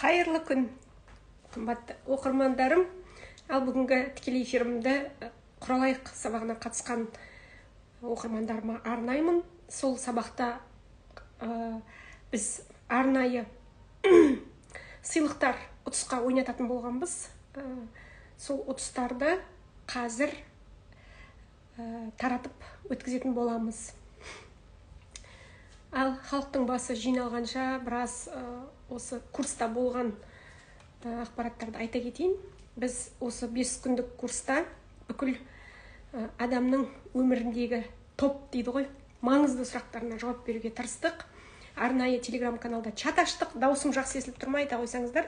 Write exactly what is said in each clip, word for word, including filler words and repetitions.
Қайырлы күн, қымбатты оқырмандарым. Ал бүгінгі тікелей эфирімді құралайық сабағына қатысқан оқырмандарыма арнаймын. Сол сабақта ә, біз арнайы сыйлықтар ұтысқа ойнататын болғанбыз. Ә, сол ұтыстарды қазір ә, таратып өткізетін боламыз. Ал халықтың басы жиналғанша біраз ә, осы курста болған ә, ақпараттарды айта кетейін. Біз осы бес күндік курста бүкіл ә, адамның өміріндегі топ дейді ғой, маңызды сұрақтарына жауап беруге тырыстық. Арнайы телеграм-каналда чат аштық. Даусым жақсы естіліп тұрмай, айта қойсаңыздар.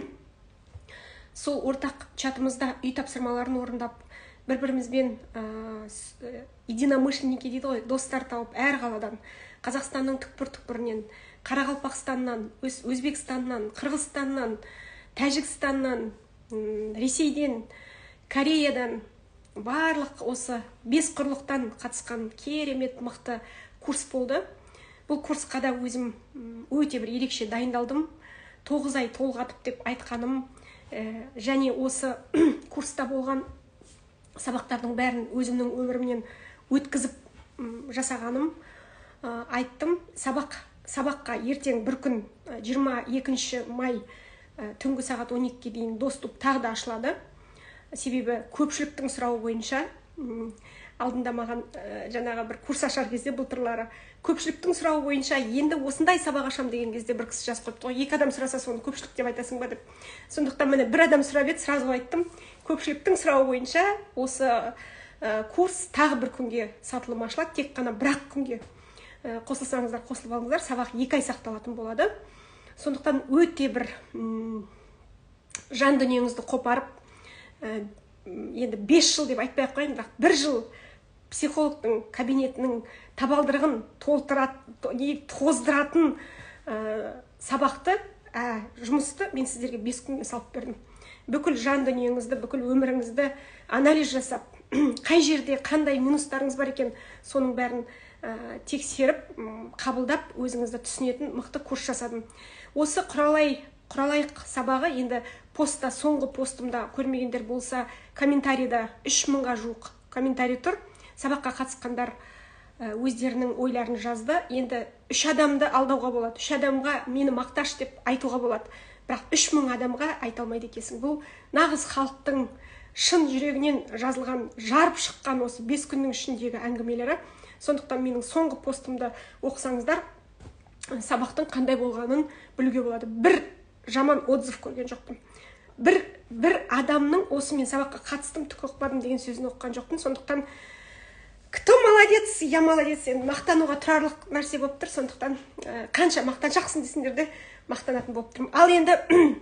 Сол ортақ чатымызда үй тапсырмаларын орындап, бір-бірімізбен ә, единомышленники дейді ғой, достар тауып әр қаладан, Қазақстанның түкпір-түкпірінен, Қарақалпақстаннан, Өзбекстаннан, Қырғызстаннан, Тәжікстаннан, Ресейден, Кореядан, барлық осы бес құрлықтан қатысқан керемет мықты курс болды. Бұл курсқа да өзім өте бір ерекше дайындалдым. тоғыз ай толғатып деп айтқаным, ә, және осы курста болған сабақтардың бәрін өзімнің өмірімнен өткізіп жасағаным, ә, айттым. Сабақ сабаққа ертең бір күн жиырма екінші май ә, түнгі сағат он екіге дейін доступ тағы да ашылады. Себебі көпшіліктің сұрауы бойынша алдында маған ә, жаңағы бір курс ашар кезде былтырлары көпшіліктің сұрауы бойынша енді осындай сабақ ашам деген кезде бір кісі жазып қойыпты ғой, екі адам сұраса соны көпшілік деп айтасың ба деп. Сондықтан міне бір адам сұрап еді, сразу айттым, көпшіліктің сұрауы бойынша осы ә, курс тағы бір күнге сатылым ашылады, тек қана бір-ақ күнге ә, қосылсаңыздар, қосылып алыңыздар, сабақ екі ай сақталатын болады. Сондықтан өте бір м, жан дүниеңізді қопарып, ә, енді бес жыл деп айтпай ақ қояйын, бірақ бір жыл психологтың кабинетінің табалдырығын тоздыратын ә, сабақты, ә, жұмысты мен сіздерге бес күнге салып бердім. Бүкіл жан дүниеңізді, бүкіл өміріңізді анализ жасап, қай жерде қандай минустарыңыз бар екен, соның бәрін ә, тексеріп, қабылдап, өзіңізді түсінетін мықты курс жасадым. Осы құралай құралайық сабағы енді постта, соңғы постымда көрмегендер болса, комментарийда үш мыңға жуық комментарий тұр. Сабаққа қатысқандар өздерінің ойларын жазды. Енді үш адамды алдауға болады. Үш адамға мені мақташ деп айтуға болады. Бірақ үш мың адамға айта алмайды екенсің. Бұл нағыз халықтың шын жүрегінен жазылған, жарып шыққан осы бес күннің ішіндегі әңгімелері. Сондықтан менің соңғы постымды оқысаңыздар, сабақтың қандай болғанын білуге болады. Бір жаман отзыв көрген жоқпын. Бір, бір адамның осы мен сабаққа қатыстым, түк оқпадым деген сөзін оққан жоқпын. Сондықтан кто молодец, я молодец, енді мақтануға тұрарлық нәрсе болып тұр. Сондықтан ә, қанша мақтаншақсың десеңдер де мақтанатын болып тұрмын. Ал енді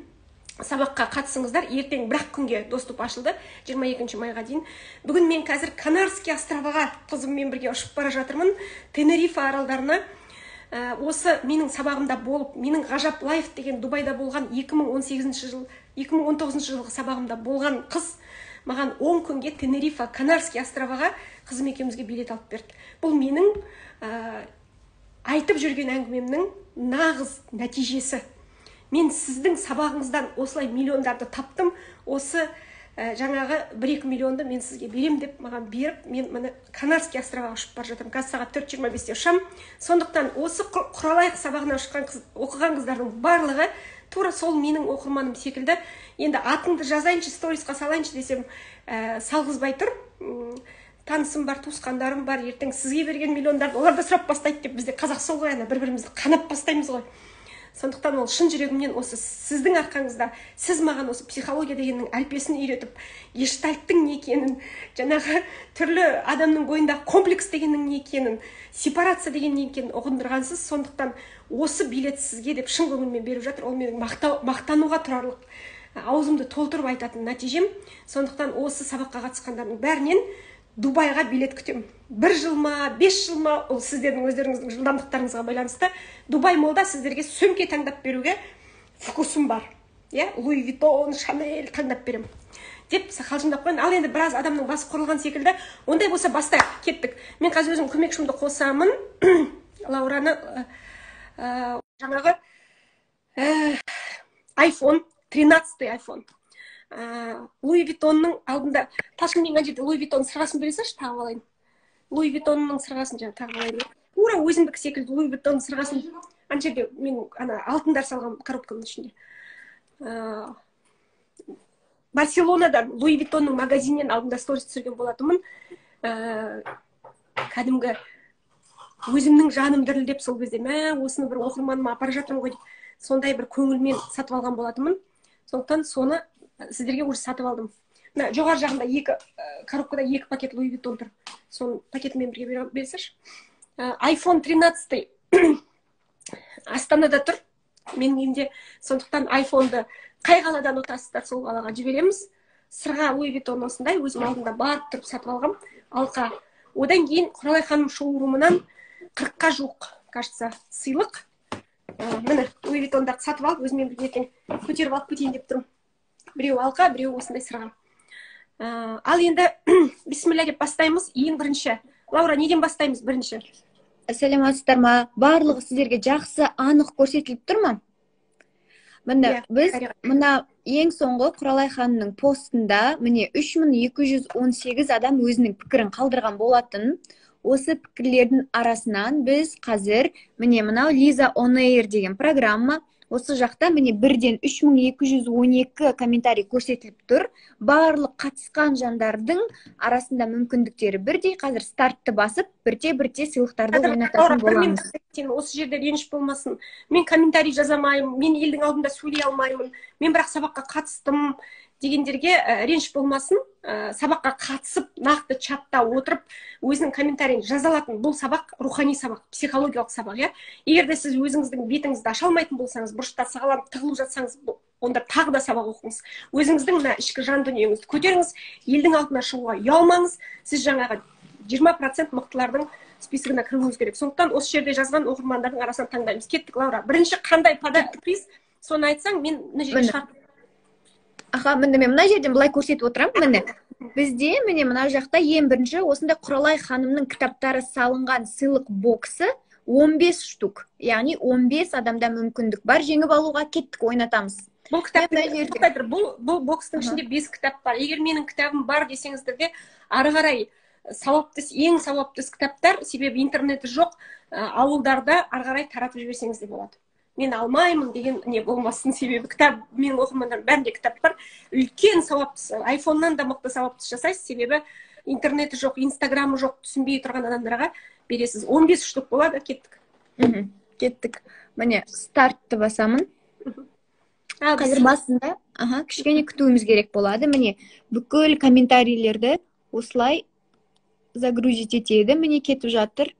сабаққа қатысыңыздар. Ертең бір-ақ күнге доступ ашылды, жиырма екінші майға дейін. Бүгін мен қазір Канарский островаға қызыммен бірге ұшып бара жатырмын, Тенерифа аралдарына. Ә, осы менің сабағымда болып, менің ғажап лайф деген Дубайда болған екі мың он сегізінші жыл, екі мың он тоғызыншы жылғы сабағымда болған қыз маған он күнге Тенерифа, Канарский островаға қызым екеумізге билет алып берді. Бұл менің ә, айтып жүрген әңгімемнің нағыз нәтижесі. Мен сіздің сабағыңыздан осылай миллиондарды таптым. Осы ә, жаңағы бір-екі миллионды мен сізге берем деп маған беріп, мен міне Канарский островаға ұшып бара жатырмын. Қазір сағат төрт жиырма бесте ұшам. Сондықтан осы құралайық сабағына ұшқан қыз, оқыған қыздардың барлығы тура сол менің оқырманым секілді. Енді атыңды жазайыншы, сторисқа салайыншы десем, ә, салғызбай тұр. Танысым бар, туысқандарым бар, ертең сізге берген миллиондарды олар да сұрап бастайды деп, бізде қазақ сол ғой, бір-бірімізді қанап бастаймыз ғой. Сондықтан ол шын жүрегімнен осы сіздің арқаңызда, сіз маған осы психология дегеннің әлпесін үйретіп, гештальттың не екенін, жаңағы түрлі адамның бойындағы комплекс дегеннің не екенін, сепарация деген не екенін ұғындырғансыз. Сондықтан осы билет сізге деп шын көңілмен беріп жатыр. Ол менің мақтау, мақтануға тұрарлық, аузымды толтырып айтатын нәтижем. Сондықтан осы сабаққа қатысқандардың бәрінен Дубайға билет күтем. Бір жыл ма, бес жыл ма, ол сіздердің өздеріңіздің жылдамдықтарыңызға байланысты. Дубай молда сіздерге сөмке таңдап беруге вкусым бар. Иә, Луи Виттон, Шанель таңдап берем деп қалжыңдап қойын. Ал енді біраз адамның басы құрылған секілді. Ондай болса бастайық, кеттік. Мен қазір өзім көмекшімді қосамын. Лаураны ә, ә, жаңағы ә, айфон, тринадцатый айфон. Луи Виттонның алдында, талшын мен ана жерде Луи Виттонның сырғасын бере салшы, тағып алайын. Луи Виттонның сырғасын жаңа тағып алайын. Тура өзімдік секілді Луи Виттонның сырғасын ана жерде мен ана алтындар салған коробканың ішінде. Барселонадан Луи Виттонның магазиннен алдында сторис түсірген болатынмын. Кәдімгі өзімнің жаным дірілдеп сол кезде, мә, осыны бір оқырманыма апара жатырмын ғой деп, сондай бір көңілмен сатып алған болатынмын. Сондықтан соны сіздерге уже сатып алдым. Мына жоғары жағында екі коробкада екі пакет Луи Виттон тұр. Соны пакетімен бірге берсеш. айфон тринадцатый Астанада тұр. Менің үйімде. Сондықтан айфонды қай қаладан ұтасыздар, сол қалаға жібереміз. Сырға Луи Виттон осындай өзім алдында барып тұрып сатып алғам. Алқа. Одан кейін Құралай ханым шоурумынан қырыққа жуық, кажется, сыйлық. Міне Луи Виттондарды сатып алып, өзімен бірге ертең көтеріп алып кетейін деп тұрмын. Біреу алқа, біреу осындай сырға. Ал енді бисмилля деп бастаймыз. Ең бірінші. Лаура, неден бастаймыз бірінші? Сәлеметсіздер ма? Барлығы сіздерге жақсы, анық көрсетіліп тұр ма? Міне, біз мына ең соңғы Құралай ханымның постында міне үш мың екі жүз он сегіз адам өзінің пікірін қалдырған болатын. Осы пікірлердің арасынан біз қазір міне мынау Лиза on air деген программа. Осы жақта міне бірден үш мың екі жүз он екі комментарий көрсетіліп тұр. Барлық қатысқан жандардың арасында мүмкіндіктері бірдей. Қазір стартты басып, бірте-бірте сыйлықтарды ойнататын боламыз. Осы жерде реніш болмасын. Мен комментарий жазамаймын, мен елдің алдында сөйлей алмаймын. Мен бірақ сабаққа қатыстым дегендерге реніш болмасын. Сабаққа қатысып, нақты чатта отырып, өзінің комментарийін жазалатын бұл сабақ рухани сабақ, психологиялық сабақ, иә. Егер де сіз өзіңіздің бетіңізді аша алмайтын болсаңыз, бұрышта сағаланып тығылып жатсаңыз, онда тағы да сабақ оқыңыз. Өзіңіздің мына ішкі жан дүниеңізді көтеріңіз, елдің алдына шығуға ұялмаңыз. Сіз жаңағы жиырма процент мықтылардың списогына кіруіңіз керек. Сондықтан осы жерде жазған оқырмандардың арасынан таңдаймыз. Кеттік, Лаура. Бірінші қандай приз, соны айтсаң, мен мына жерге шығарып. Аха, міне мен мына жерден былай көрсетіп отырамын, міне. Бізде міне мына жақта ең бірінші осындай Құралай ханымның кітаптары салынған сыйлық боксы он бес штук. Яғни он бес адамда мүмкіндік бар. Жеңіп алуға кеттік, ойнатамыз. Бұл кітап, бұл бұл бокстың ішінде бес кітап бар. Егер менің кітабым бар десеңіздер де, ары қарай сауапты, ең сауапты кітаптар, себебі интернеті жоқ, ауылдарда ары қарай таратып жіберсеңіз де болады. Мен алмаймын деген не болмасын, себебі кітап, мен оқырмандарым бәрінде кітап бар. Үлкен сауаптысы, айфоннан да мықты сауаптысы жасайсыз, себебі интернеті жоқ, инстаграмы жоқ, түсінбей тұрған адамдарға бересіз. он бес штук болады, кеттік. Кеттік. Міне, стартты басамын. Қазір басында, аха, кішкене күтуіміз керек болады. Міне, бүкіл комментарийлерді осылай загрузить етеді. Міне, кетіп жатыр.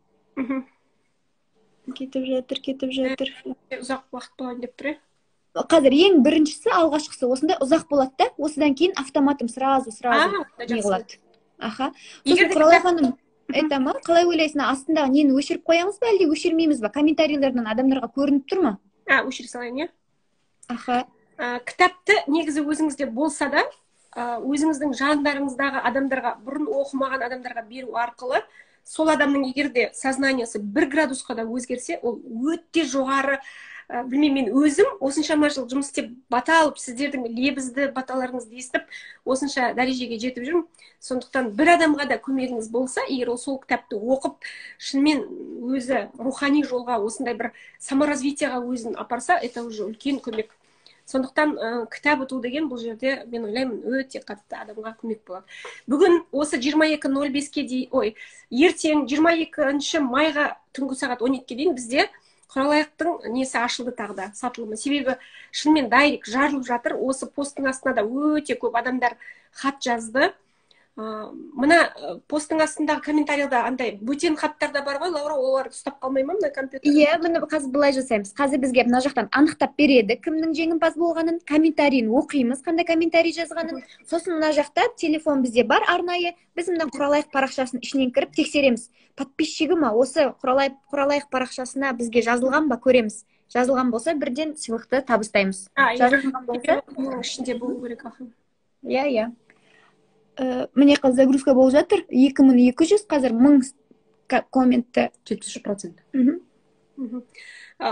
Кетіп жатыр, кетіп жатыр. Ұзақ уақыт болайын деп тұр. Қазір ең біріншісі, алғашқысы осындай ұзақ болады да, осыдан кейін автоматым сразу, сразу не қылады. Аха. Сосын Құралай ханым, айтама, қалай ойлайсың, астындағы нені өшіріп қоямыз ба, әлде өшірмейміз ба? Комментарийлерден адамдарға көрініп тұр ма? А, өшіре салайын, е? Аха. Кітапты негізі өзіңізде болса да, өзіңіздің жандарыңыздағы адамдарға, бұрын оқымаған адамдарға беру арқылы, сол адамның егер де сознаниясы бір градусқа да өзгерсе, ол өте жоғары, білмеймін, мен өзім осыншама жыл жұмыс істеп бата алып, сіздердің лебізді баталарыңызды естіп, осынша дәрежеге жетіп жүрмін. Сондықтан бір адамға да көмегіңіз болса, егер ол сол кітапты оқып, шынымен өзі рухани жолға, осындай бір саморазвитияға өзін апарса, это уже үлкен көмек. Сондықтан кітап ұту деген бұл жерде, мен ойлаймын, өте қатты адамға көмек болады. Бүгін осы жиырма екі нөл беске дейін, ой, ертең жиырма екінші майға түнгі сағат он екіге дейін бізде Құралайдың несі ашылды тағы да, сатылымы. Себебі шынымен дайрек жарылып жатыр. Осы посттың астына да өте көп адамдар хат жазды. Мына посттың астындағы комментарияда андай бөтен хаттар да бар ғой, Лаура, оларды ұстап қалмай ма мына компьютер? Иә, міне қазір былай жасаймыз. Қазір бізге мына жақтан анықтап береді кімнің жеңімпаз болғанын, комментарийін оқимыз, қандай комментарий жазғанын. Сосын мына жақта телефон бізде бар арнайы. Біз мына Құралай парақшасының ішінен кіріп тексереміз. Подписчигі ма, осы Құралай Құралай парақшасына бізге жазылған ба, көреміз. Жазылған болса, бірден сыйлықты табыстаймыз. Жазылған болса, ішінде болу керек. Иә, иә. Міне қазір загрузка болып жатыр. екі мың екі жүз, қазір мың комментті. жетпіс үш процент.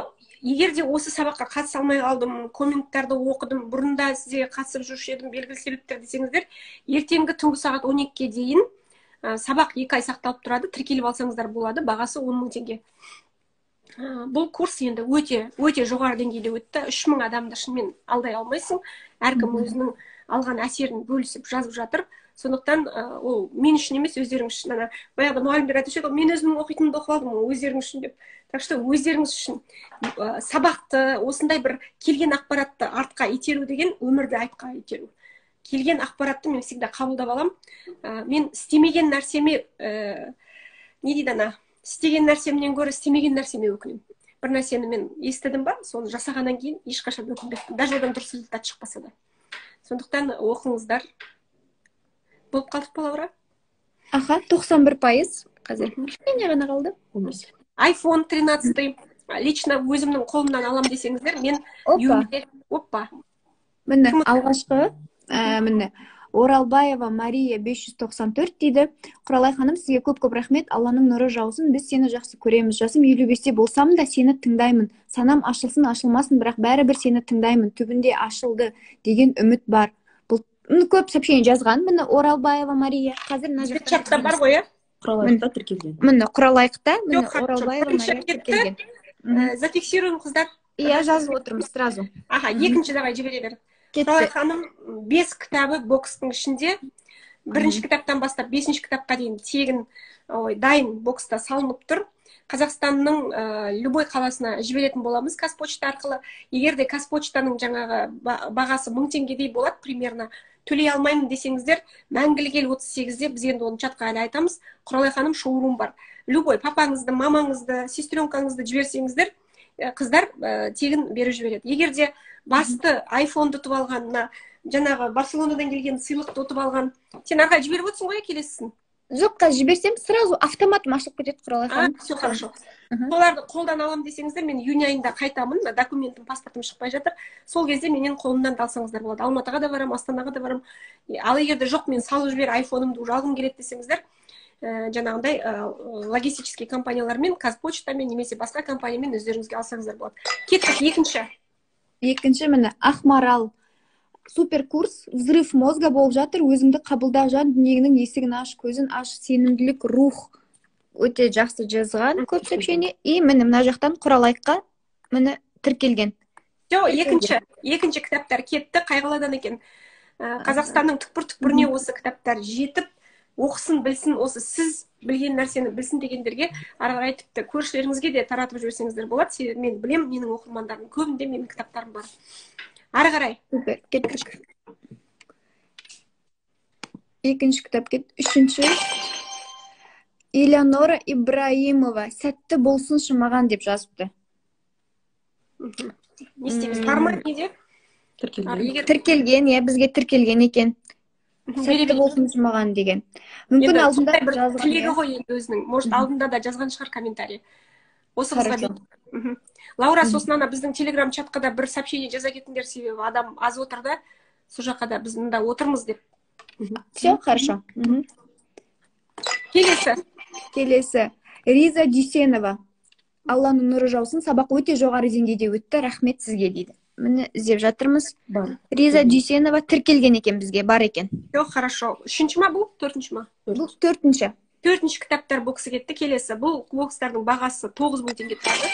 егер де осы сабаққа қатыса алмай қалдым, комменттарды оқыдым, бұрында сізге қатысып жүруші едім, белгілі себептер десеңіздер, ертеңгі түнгі сағат он екіге дейін ә, сабақ екі ай сақталып тұрады, тіркеліп алсаңыздар болады, бағасы он мың теңге. Ә, бұл курс енді өте өте жоғары деңгейде өтті. үш мың адамды шынымен алдай алмайсың. Әркім өзінің алған әсерін бөлісіп жазып жатыр. Сондықтан ә, ол мен үшін емес, өздеріңіз үшін. Ана баяғы мұғалімдер айтушы еді, мен өзімнің оқитынымды оқып алдым, ол өздеріңіз үшін деп. Так что өздеріңіз үшін ә, сабақты, осындай бір келген ақпаратты артқа итеру деген өмірді айтқа итеру. Келген ақпаратты мен всегда қабылдап алам. Ә, мен істемеген нәрсеме ә, не дейді ана, істеген нәрсемнен гөрі істемеген нәрсеме өкінемін. Бір нәрсені мен естідім ба, соны жасағаннан кейін ешқашан өкінбеппін. Даже одан дұрыс результат шықпаса да. Сондықтан оқыңыздар. Болып қалдық па, Лаура? Аха, тоқсан бір пайыз. Қазір кішкене ғана қалды. айфон тринадцать лично өзімнің қолымнан алам десеңіздер, мен юбилей... Опа. Міне, алғашқы, ә, міне, Оралбаева Мария бес жүз тоқсан төрт дейді. Құралай ханым, сізге көп-көп рахмет. Алланың нұры жаусын. Біз сені жақсы көреміз. Жасым елу бесте болсам да сені тыңдаймын. Санам ашылсын, ашылмасын, бірақ бәрібір сені тыңдаймын. Түбінде ашылды деген үміт бар. Бұл көп сообщение жазған. Міне Оралбаева Мария. Қазір мына жақта чатта бар ғой, иә? Құралайықта тіркелген. Міне Құралайықта, міне Оралбаева Мария тіркелген. Зафиксируем, қыздар. Иә, жазып отырмыз сразу. Аха, екінші давай жібере бер. Құралай ханым, бес кітабы бокстың ішінде, бірінші кітаптан бастап бесінші кітапқа дейін тегін ой, дайын бокста салынып тұр. Қазақстанның ә, любой қаласына жіберетін боламыз Қазпочта арқылы. Егер де Қазпочтаның жаңағы бағасы мың теңгедей болады, примерно төлей алмаймын десеңіздер, мәңгілік ел отыз сегізде біз енді оны чатқа әлі айтамыз. Құралай ханым шоурум бар. Любой папаңызды, мамаңызды, сестренкаңызды жіберсеңіздер, қыздар ә, тегін беріп жібереді. Егер де басты айфонды ұтып алған, жаңағы Барселонадан келген сыйлықты ұтып алған, сен арға жіберіп отырсың ғой, келесісің? Жоқ, қазір жіберсем, сразу автоматом ашылып кетеді, Құралай ханым. Все хорошо. Соларды қолдан алам десеңіздер, мен июнь айында қайтамын, документім, паспортым шықпай жатыр. Сол кезде менен қолымнан алсаңыздар болады. Алматыға да барам, Астанаға да барам. Ал егер де жоқ, мен салып жібер, айфонымды уже алғым келеді десеңіздер, жаңағындай логистический компаниялармен, Қазпочтамен немесе басқа компаниямен өздеріңізге алсаңыздар болады. Кеттік, екінші. Екінші міне Ақмарал. Супер курс, взрыв мозга болып жатыр, өзіңді қабылдау, жан дүниеңнің есігін аш, көзін аш, сенімділік, рух. Өте жақсы жазған, көп сообщение. И міне мына жақтан Құралайыққа міне тіркелген. Жоқ, екінші, екінші кітаптар кетті, қайғыладан екен. Қазақстанның түкпір-түкпіріне осы кітаптар жетіп, оқысын, білсін, осы сіз білген нәрсені білсін дегендерге ары қарай тіпті көршілеріңізге де таратып жіберсеңіздер болады. Себебі мен білем, менің оқырмандарым көбінде менің кітаптарым бар. Ары қарай. Супер, кеттік. Екінші кітап кет. Үшінші. Элеонора Ибраимова. Сәтті болсыншы маған деп жазыпты. Не істейміз? Бар ма неде? Тіркелген. Тіркелген, иә, бізге тіркелген екен. Сәтті болсыншы маған деген. Мүмкін алдында жазған. Тілегі ғой өзінің. Может, алдында да жазған шығар комментарий. Осы қызға бет. Лаура, сосын ана біздің телеграм чатқа да бір сообщение жаза кетіңдер, себебі адам аз отыр да, сол жаққа да біз мында отырмыз деп. Все, хорошо. Келесі. Келесі. Риза Дүйсенова. Алланың нұры жаусын, сабақ өте жоғары деңгейде өтті, рахмет сізге дейді. Міне іздеп жатырмыз. Бар. Риза Дүйсенова тіркелген екен бізге, бар екен. Жоқ, хорошо. Үшінші ма бұл? Төртінші ма? Бұл төртінші. Төртінші кітаптар боксы кетті. Келесі. Бұл бокстардың бағасы тоғыз мың теңге тұрады.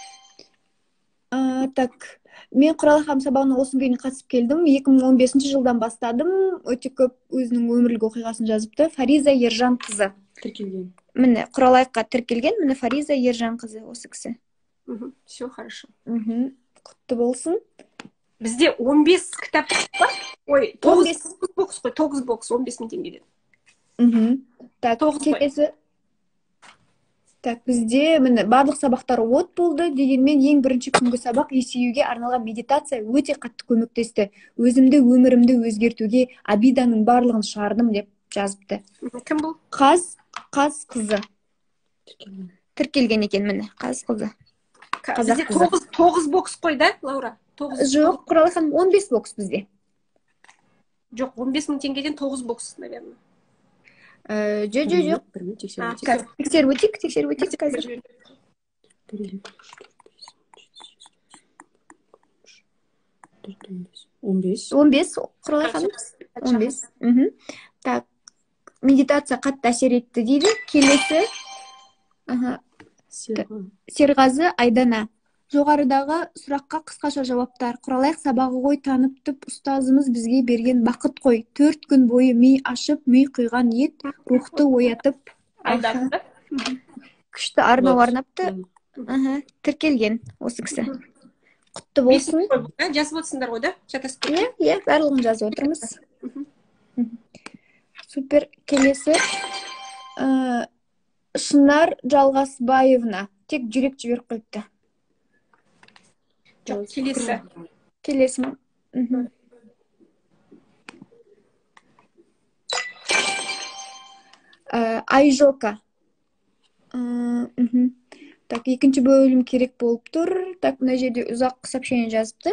А, так, мен Құралай ханым сабағына осы күнге қатысып келдім. екі мың он бесінші жылдан бастадым. Өте көп өзінің өмірлік оқиғасын жазыпты. Фариза Ержан қызы. Тіркелген. Міне Құралайыққа тіркелген. Міне Фариза Ержан қызы осы кісі. Все хорошо. Құтты болсын. Бізде он бес кітап бар. Ой, тоғыз бокс қой, тоғыз бокс, он бес мың теңгеден. Так, келесі. Так, бізде міне барлық сабақтар от болды, дегенмен ең бірінші күнгі сабақ есеюге арналған медитация өте қатты көмектесті. Өзімді, өмірімді өзгертуге Абиданың барлығын шығардым деп жазыпты. Кім бұл? Қаз, қаз қызы. Тіркелген. Тіркелген екен міне, қаз қызы. Бізде тоғыз, тоғыз бокс қой да, Лаура? Жоқ, Құралай ханым, он бес бокс бізде. Жоқ, он бес мың теңгеден тоғыз бокс, наверное. Жоқ, жоқ, жоқ. Тексеріп өтейік, тексеріп өтейік қазір. он бес. он бес, Құралай ханым. он бес. Так, медитация қатты әсер етті дейді. Келесі. Серғазы Айдана. Жоғарыдағы сұраққа қысқаша жауаптар. Құралайық сабағы ғой танып-түп ұстазымыз бізге берген бақыт қой. Төрт күн бойы ми ашып, ми құйған ет, рухты оятып. Күшті арнау арнапты. Тіркелген осы кісі. Құтты болсын. Жазып отырсыңдар ғой да? Иә, иә, барлығын жазып отырмыз. Супер. Келесі. Шынар Жалғасбаевна. Тек жүрек жіберіп қойыпты. Жоқ, келесі. Келесі ма? Айжока. Так, екінші бөлім керек болып тұр. Так, мына жерде ұзақ сообщение жазыпты.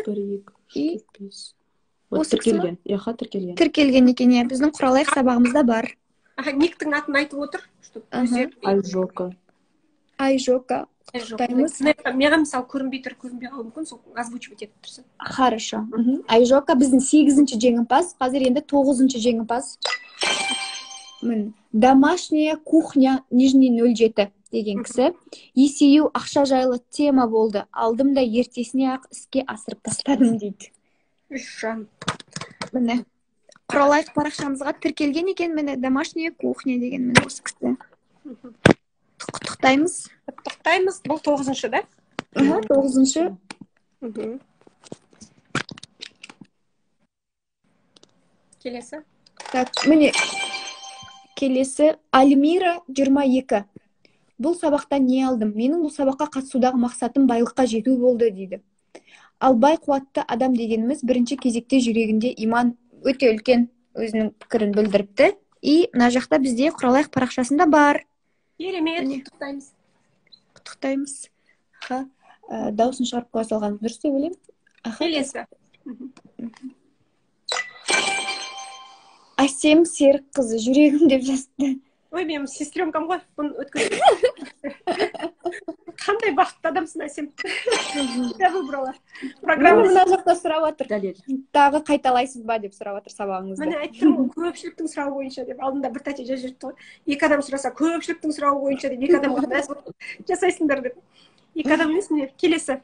Тіркелген. Яха, тіркелген. Тіркелген екен, иә. Біздің Құралайық сабағымызда бар. Никтің атын айтып отыр. Айжока. Айжока. Құттықтаймыз. Меға мысалы көрінбей тұр, көрінбей қалу мүмкін, сол озвучивать етіп тұрсын. Хорошо. Айжока біздің сегізінші жеңімпаз, қазір енді тоғызыншы жеңімпаз. Домашняя кухня нижний нөл жеті деген кісі. Есею ақша жайлы тема болды. Алдым да ертесіне ақ іске асырып тастадым дейді. Жан. Міне. Құралайық парақшамызға тіркелген екен, міне домашняя кухня деген міне осы кісі. Құттықтаймыз. Құттықтаймыз. Бұл тоғызыншы, да? Тоғызыншы. Келесі. Так, міне. Келесі Альмира жиырма екі. Бұл сабақтан не алдым? Менің бұл сабаққа қатысудағы мақсатым байлыққа жету болды дейді. Ал бай қуатты адам дегеніміз бірінші кезекте жүрегінде иман өте үлкен өзінің пікірін білдіріпті. И мына жақта бізде Құралайық парақшасында бар. Керемет, құттықтаймыз. Құттықтаймыз. Дауысын шығарып қоя салған дұрыс деп ойлаймын. Келесі. Асем Серік қызы жүрегім деп жазды. Ой, менің сестренкам ғой, бұны өткізді. Қандай бақытты адамсың, Асем. Я выбрала. Программа мына жақта сұрап отыр. Дәлел. Тағы қайталайсыз ба деп сұрап отыр сабағыңызды. Міне айттым, көпшіліктің сұрауы бойынша деп. Алдында бір тәте жазып жүрді ғой. Екі адам сұраса, көпшіліктің сұрауы бойынша деп, екі адамға мәз жасайсыңдар деп. Екі адам емес міне, келесі.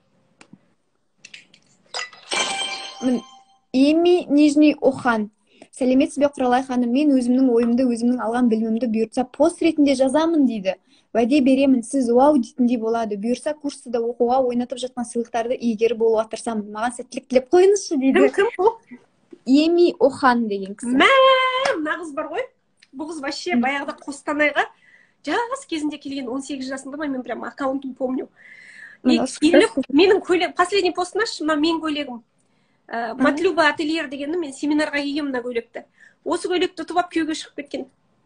Еми Нижний Охан. Сәлеметсіз бе Құралай ханым, мен өзімнің ойымды, өзімнің алған білімімді бұйыртса пост ретінде жазамын дейді. Уәде беремін, сіз уау дейтіндей болады. Бұйырса курсты да оқуға ойнатып жатқан сыйлықтарды иегері болуға тырысамын. Маған сәттілік тілеп қойыңызшы дейді. Кім бұл? Еми Охан деген кісі. Мә, мына қыз бар ғой. Бұл қыз вообще баяғыда Қостанайға жас кезінде келген он сегіз жасында ма, мен прям аккаунтын помню. Менің көйлегім, последний постын аш, менің көйлегім. Матлюба ательер дегенді мен семинарға киген мына көйлекті. Осы көйлекті ұтып алып күйеуге шығып кеткен.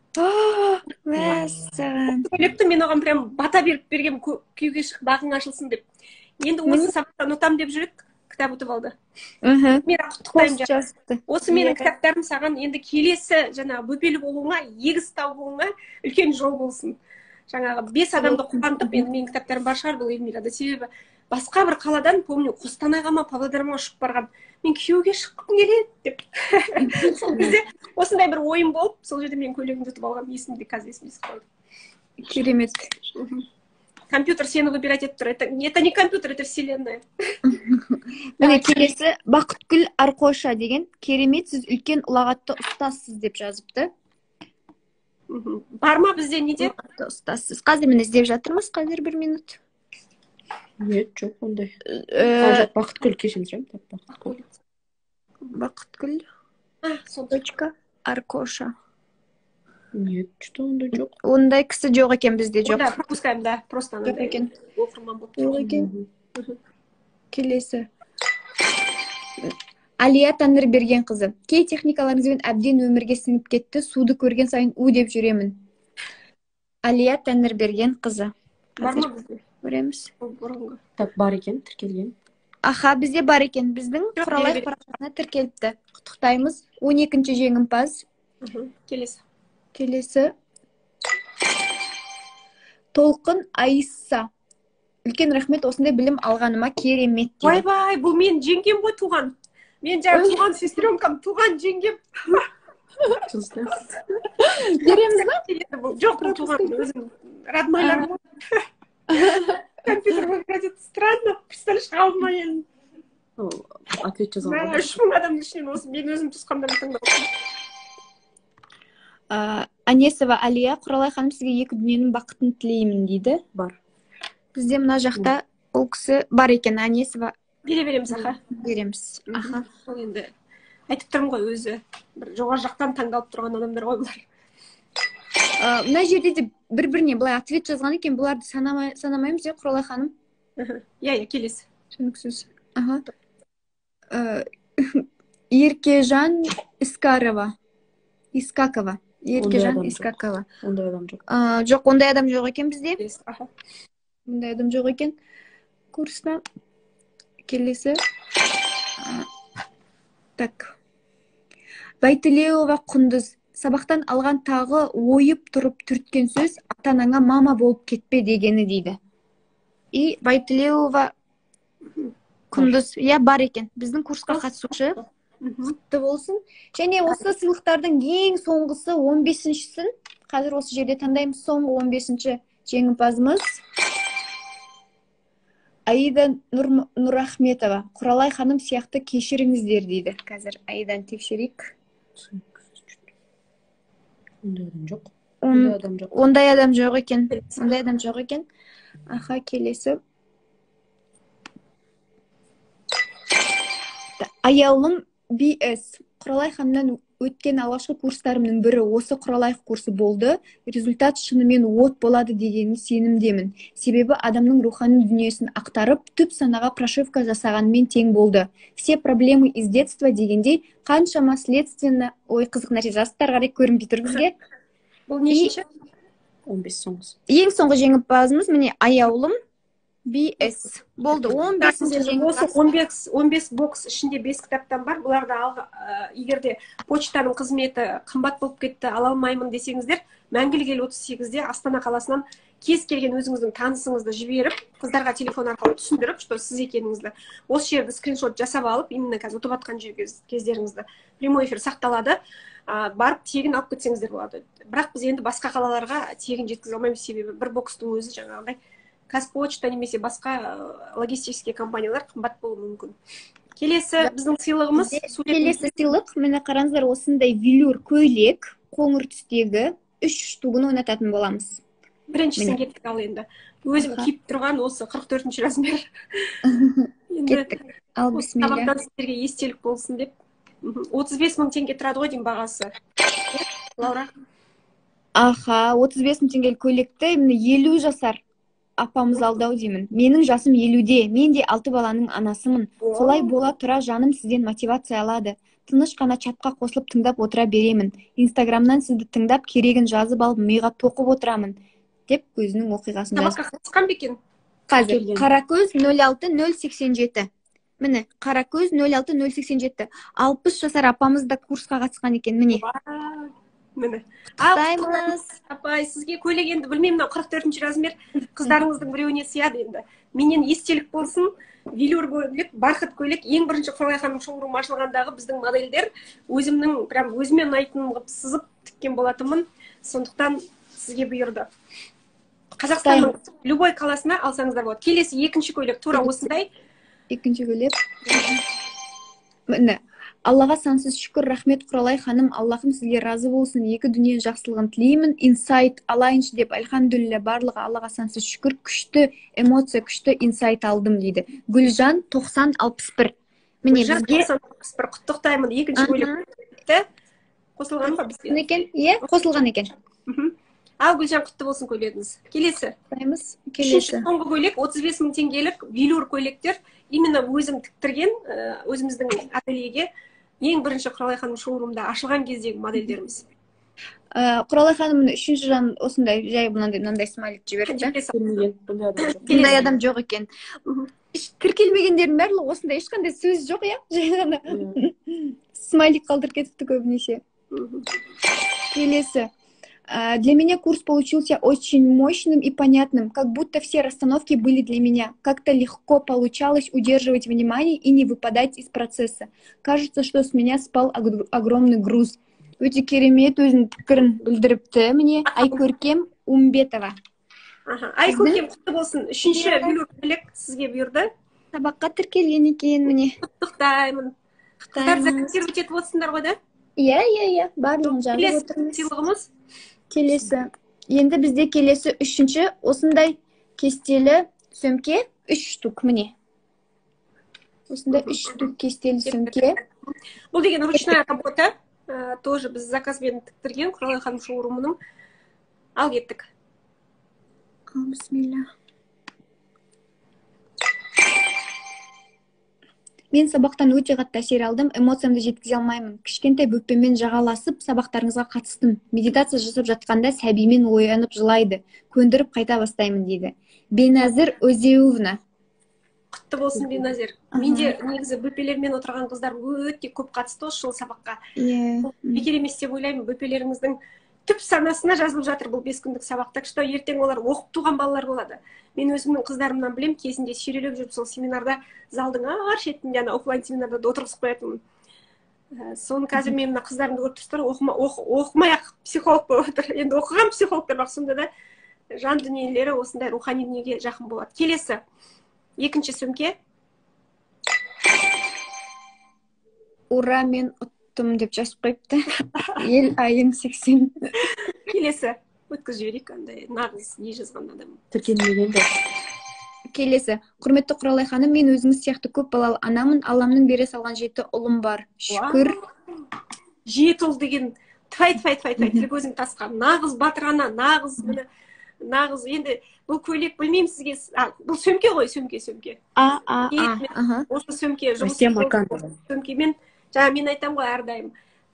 Мәссаған. Көйлекті мен оған прям бата беріп берген, күйеуге шығып бағың ашылсын деп. Енді осы сабақтан ұтам деп жүрек, кітап ұтып алды. Мен құттықтаймын жазды. Осы менің кітаптарым саған енді келесі жаңа бөпелі болуыңа, егіз табуыңа үлкен жол болсын. Жаңағы бес адамды қуантып, енді менің кітаптарым бар шығар бұл Эльмирада. Себебі басқа бір қаладан, помню, Қостанайға ма, Павлодарға ұшып барған. Мен күйеуге шыққым келеді деп. Сол кезде осындай бір ойым болып, сол жерде мен көйлегімді ұтып алғам, есімде қазір есімде қалды. Керемет. Компьютер сені выбирать етіп тұр. Это не компьютер, это вселенная. Міне келесі Бақытгүл Арқоша деген керемет, сіз үлкен ұлағатты ұстазсыз деп жазыпты. Бар ма бізде неде? Ұстазсыз. Қазір мен іздеп жатырмыз, қазір бір минут. Нет, жоқ ондай. Бақытгүл кешірім. Бақытгүл. Точка Аркоша. Нет, что ондай жоқ. Ондай кісі жоқ екен бізде жоқ. Онда пропускаем, да, просто жоқ екен. Жоқ екен. Келесі. Алия Тәңірберген қызы. Кей техникаларыңызбен әбден өмірге сіңіп кетті, суды көрген сайын у деп жүремін. Алия Тәңірберген қызы. Бар ма бізде? Көреміз. Так, бар екен, тіркелген. Аха, бізде бар екен. Біздің Құралай парақшасына тіркеліпті. Құттықтаймыз. он екінші жеңімпаз. Келесі. Келесі. Толқын Айса. Үлкен рахмет, осындай білім алғаныма керемет. Бай-бай, бұл мен жеңгем ғой туған. Мен жаңағы туған сестренкам, туған жеңгем. Береміз ба? Жоқ, бұл туған өзім роднойларым. Компьютер выиграть, это странно. Представляешь, ауылыма елін. Ответ жазған ғой. Үш мың адамның ішінен осы мен өзім туысқандарымды таңдап отырмын. Анесова Алия, Құралай ханым, сізге екі дүниенің бақытын тілеймін дейді. Бар. Бізде мына жақта ол кісі бар екен, Анесова. Бере береміз, аха. Береміз. Аха. Ол енді айтып тұрмын ғой, өзі бір жоғары жақтан таңдалып тұрған адамдар ғой бұлар. Мына жерде де бір-біріне былай ответ жазған екен, бұларды санамаймыз, е, Құралай ханым? Иә, иә, келесі. Түсініксіз. Аха. Еркежан Искарова. Искакова. Еркежан Искакова. Ондай адам жоқ. Жоқ, ондай адам жоқ екен бізде. Аха. Ондай адам жоқ екен. Курсна. Келесі. Так. Байтілеуова Құндыз. Сабақтан алған тағы ойып тұрып түрткен сөз ата-анаңа мама болып кетпе дегені дейді. И Байтілеуова Құндыз, иә, бар екен. Біздің курсқа қатысушы. Құтты болсын. Және осы сыйлықтардың ең соңғысы он бесіншісін, қазір осы жерде таңдаймыз, соңғы он бесінші жеңімпазымыз Аида Нұрахметова. Құралай ханым сияқты кешіріңіздер дейді. Қазір Аидан тексерейік. Ондай адам жоқ. Ондай адам жоқ. Ондай адам жоқ екен. Ондай адам жоқ екен. Аха, келесі. Аяулым би эс. Құралай ханымнан өткен алғашқы курстарымның бірі осы Құралай курсы болды. Результат шынымен от болады дегеніне сенімдемін. Себебі адамның рухани дүниесін ақтарып, түп санаға прошивка жасағанмен тең болды. Все проблемы из детства дегендей, қаншама следственно, ой, қызық нәрсе жастар қарай көрінбей тұр бізге. Бұл нешінші? он бес соңғысы. Ең соңғы жеңімпазымыз міне Аяулым би эс. Болды, он бесінші жеңімпаз. он бес бокс ішінде бес кітаптан бар. Бұларды алға, егерде почтаның қызметі қымбат болып кетті, ала алмаймын десеңіздер, мәңгілік ел отыз сегізде Астана қаласынан кез келген өзіңіздің танысыңызды жіберіп, қыздарға телефон арқылы түсіндіріп, что сіз екеніңізді, осы жерді скриншот жасап алып, именно қазір ұтып атқан кездеріңізді прямой эфир сақталады. Барып тегін алып кетсеңіздер болады. Бірақ біз енді басқа қалаларға тегін жеткізе алмаймыз, себебі бір бокстың өзі жаңағыдай Қазпочта немесе басқа логистический компаниялар қымбат болуы мүмкін. Келесі біздің сыйлығымыз. Келесі сыйлық, міне қараңыздар, осындай велюр көйлек, қоңыр түстегі үш штугын ойнататын боламыз. Біріншісін кеттік ал енді. Өзім киіп тұрған осы қырық төртінші размер. Кеттік. Ал бісмилля. Сабақтан сіздерге естелік болсын деп. отыз бес мың теңге тұрады ғой деймін бағасы. Лаура? Аха, отыз бес мың теңгелік көйлекті елу жасар апамыз алдау деймін. Менің жасым елуде, мен де алты баланың анасымын. Солай бола тұра жаным сізден мотивация алады. Тыныш қана чатқа қосылып тыңдап отыра беремін. Инстаграмнан сізді тыңдап, керегін жазып алып, миға тоқып отырамын. Деп өзінің оқиғасын жазды. Сабаққа қатысқан бекен? Қазір, Қаракөз нөл алты нөл сексен жеті. Міне, Қаракөз нөл алты нөл сексен жеті. алпыс жасар апамыз да курсқа қатысқан екен, міне. Міне. Құттықтаймыз. Апай, сізге көйлек енді білмеймін, қырық төртінші размер қыздарыңыздың біреуіне сияды енді. Менен естелік болсын, велюр көйлек, барқыт көйлек, ең бірінші Құралай ханым шоурум ашылғандағы біздің модельдер өзімнің прям өзіме ұнайтын қылып сызып тіккен болатынмын. Сондықтан сізге бұйырды. Қазақстанның любой қаласына алсаңыздар болады. Келесі екінші көйлек тура осындай. Екінші көйлек. Міне. Аллаға сансыз шүкір, рахмет Құралай ханым, Аллахым сізге разы болсын, екі дүниенің жақсылығын тілеймін, инсайт алайыншы деп, альхамдулилля, барлығы Аллаға сансыз шүкір, күшті эмоция, күшті инсайт алдым дейді. Гүлжан тоқсан алпыс бір. Міне бізге құттықтаймын, екінші көйлекті қосылған ба бізге? Екен, е, қосылған екен. Ал Гүлжан, құтты болсын көйлегіңіз. Келесі. Келесі. Соңғы көйлек отыз бес мың теңгелік велюр көйлектер, именно өзім тіктірген, өзіміздің ательеге ең бірінші Құралай ханым шоурумда ашылған кездегі модельдеріміз. Құралай ханымның үшінші жан осындай жай мынандай мынандай смайлик жіберді. Бұндай адам жоқ екен. Тіркелмегендердің барлығы осындай ешқандай сөз жоқ, иә? Жай ғана смайлик қалдырып кетіпті көбінесе. Келесі. Для меня курс получился очень мощным и понятным, как будто все расстановки были для меня. Как-то легко получалось удерживать внимание и не выпадать из процесса. Кажется, что с меня спал огромный груз. Өте керемет өзінің пікірін білдіріпті міне Айкөркем Умбетова. Айкөркем құтты болсын. Үшінші миллион білек сізге бұйырды. Сабаққа тіркелген екен міне. Құттықтаймын. Қыздар закассировать етіп отырсыңдар ғой да? Иә, иә, иә. Барлығын жазып отырмыз. Келесі сыйлығымыз? Келесі. Енді бізде келесі үшінші осындай кестелі сөмке үш штук міне. Осындай үш штук кестелі сөмке. Бұл деген ручная работа. Тоже біз заказбен тіктірген Құралай ханым шоурумының. Ал кеттік. Бисмилля. Мен сабақтан өте қатты әсер алдым, эмоциямды жеткізе алмаймын. Кішкентай бөппемен жағаласып, сабақтарыңызға қатыстым. Медитация жасап жатқанда сәбимен оянып жылайды. Көндіріп қайта бастаймын дейді. Беназир Өзеуовна. Құтты болсын Беназир. Менде негізі бөпелермен отырған қыздар өте көп қатысты осы жылы сабаққа. Бекер емес деп ойлаймын, бөпелеріңіздің түп санасына жазылып жатыр бұл бес күндік сабақ. Так что ертең олар оқып туған балалар болады. Мен өзімнің қыздарымнан білем, кезінде сүйрелеп жүріп сол семинарда залдың ар шетінде ана офлайн семинарда отырғызып қоятынмын. Соны қазір мен мына қыздарымды көріп тұрсыздар, оқымай-ақ психолог болып отыр. Енді оқыған психологтар бірақ сонда да жан дүниелері осындай рухани дүниеге жақын болады. Келесі екінші сөмке. Ура, мен ұттым деп жазып қойыпты. Ел айын сексен. Келесі өткізіп жіберейік, андай нағыз не жазған адам. Тіркелмеген де. Келесі. Құрметті Құралай ханым, мен өзіңіз сияқты көп балалы анамын. Алламның бере салған жеті ұлым бар. Шүкір. Жеті ұл деген тфай тфай тфай тфай тіл көзің тасқан. Нағыз батыр ана, нағыз міне нағыз. Енді бұл көйлек білмеймін сізге, бұл сөмке ғой, сөмке сөмке. А, а, а. Осы сөмке жұмыс сөмкемен, жаңа мен айтам ғой әрдайым,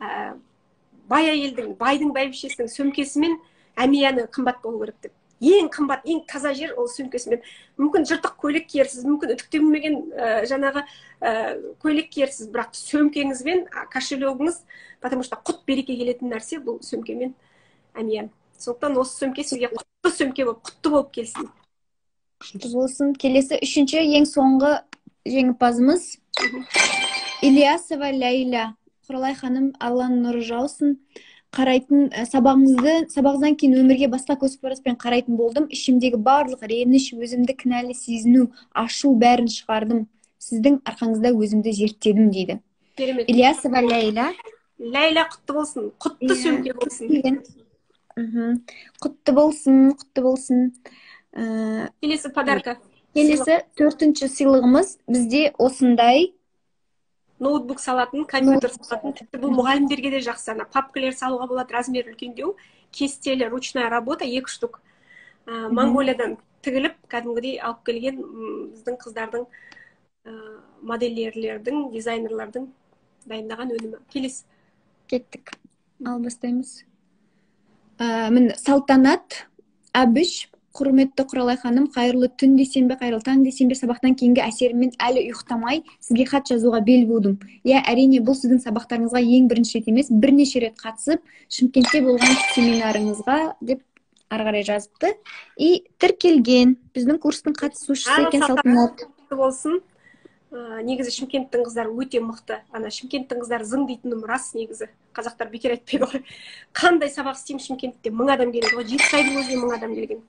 бай әйелдің, байдың бәйбішесінің сөмкесімен әмияны қымбат болу керек деп. Ең қымбат, ең таза жер ол сөмкесімен. Мүмкін жыртық көйлек киерсіз, мүмкін үтіктелмеген жаңағы көйлек киерсіз, бірақ сөмкеңізбен кошелегіңіз, потому что құт береке келетін нәрсе бұл сөмкемен әмиян. Сондықтан осы сөмке сізге құтты сөмке болып, құтты болып келсін. Құтты болсын. Келесі үшінші ең соңғы жеңімпазымыз Ильясова Ләйла. Құралай ханым, Алланың нұры жаусын. Қарайтын сабағыңызды, сабағыңыздан кейін өмірге басқа көзқараспен қарайтын болдым. Ішімдегі барлық реніш, өзімді кінәлі сезіну, ашу бәрін шығардым. Сіздің арқаңызда өзімді зерттедім дейді. Ильясова Ләйла. Ләйла құтты болсын, құтты сөмке болсын. Құтты болсын, құтты болсын. Келесі подарка. Келесі төртінші сыйлығымыз бізде осындай ноутбук салатын, компьютер салатын, тіпті бұл мұғалімдерге де жақсы. Папкалер салуға болады, размер үлкендеу, кестелі, ручная работа, екі штук. Монголиядан тігіліп, кәдімгідей алып келген біздің қыздардың, модельерлердің, дизайнерлердің дайындаған өнімі. Келесі. Кеттік. Ал бастаймыз. Мін Салтанат Әбіш. Құрметті Құралай ханым, қайырлы түн десем бе, қайырлы таң десем бе, сабақтан кейінгі әсеріммен әлі ұйықтамай сізге хат жазуға бел будым. Иә, әрине бұл сіздің сабақтарыңызға ең бірінші рет емес, бірнеше рет қатысып, Шымкентте болған семинарыңызға деп ары қарай жазыпты. И тіркелген біздің курстың қатысушысы екен Салтанат. Болсын. Негізі Шымкенттің қыздары өте мықты. Ана Шымкенттің қыздары зың дейтінім рас негізі. Қазақтар бекер айтпайды ғой. Қандай сабақ істеймін Шымкентте мың адам келеді ғой. Жеті сайдың өзіне мың адам келген.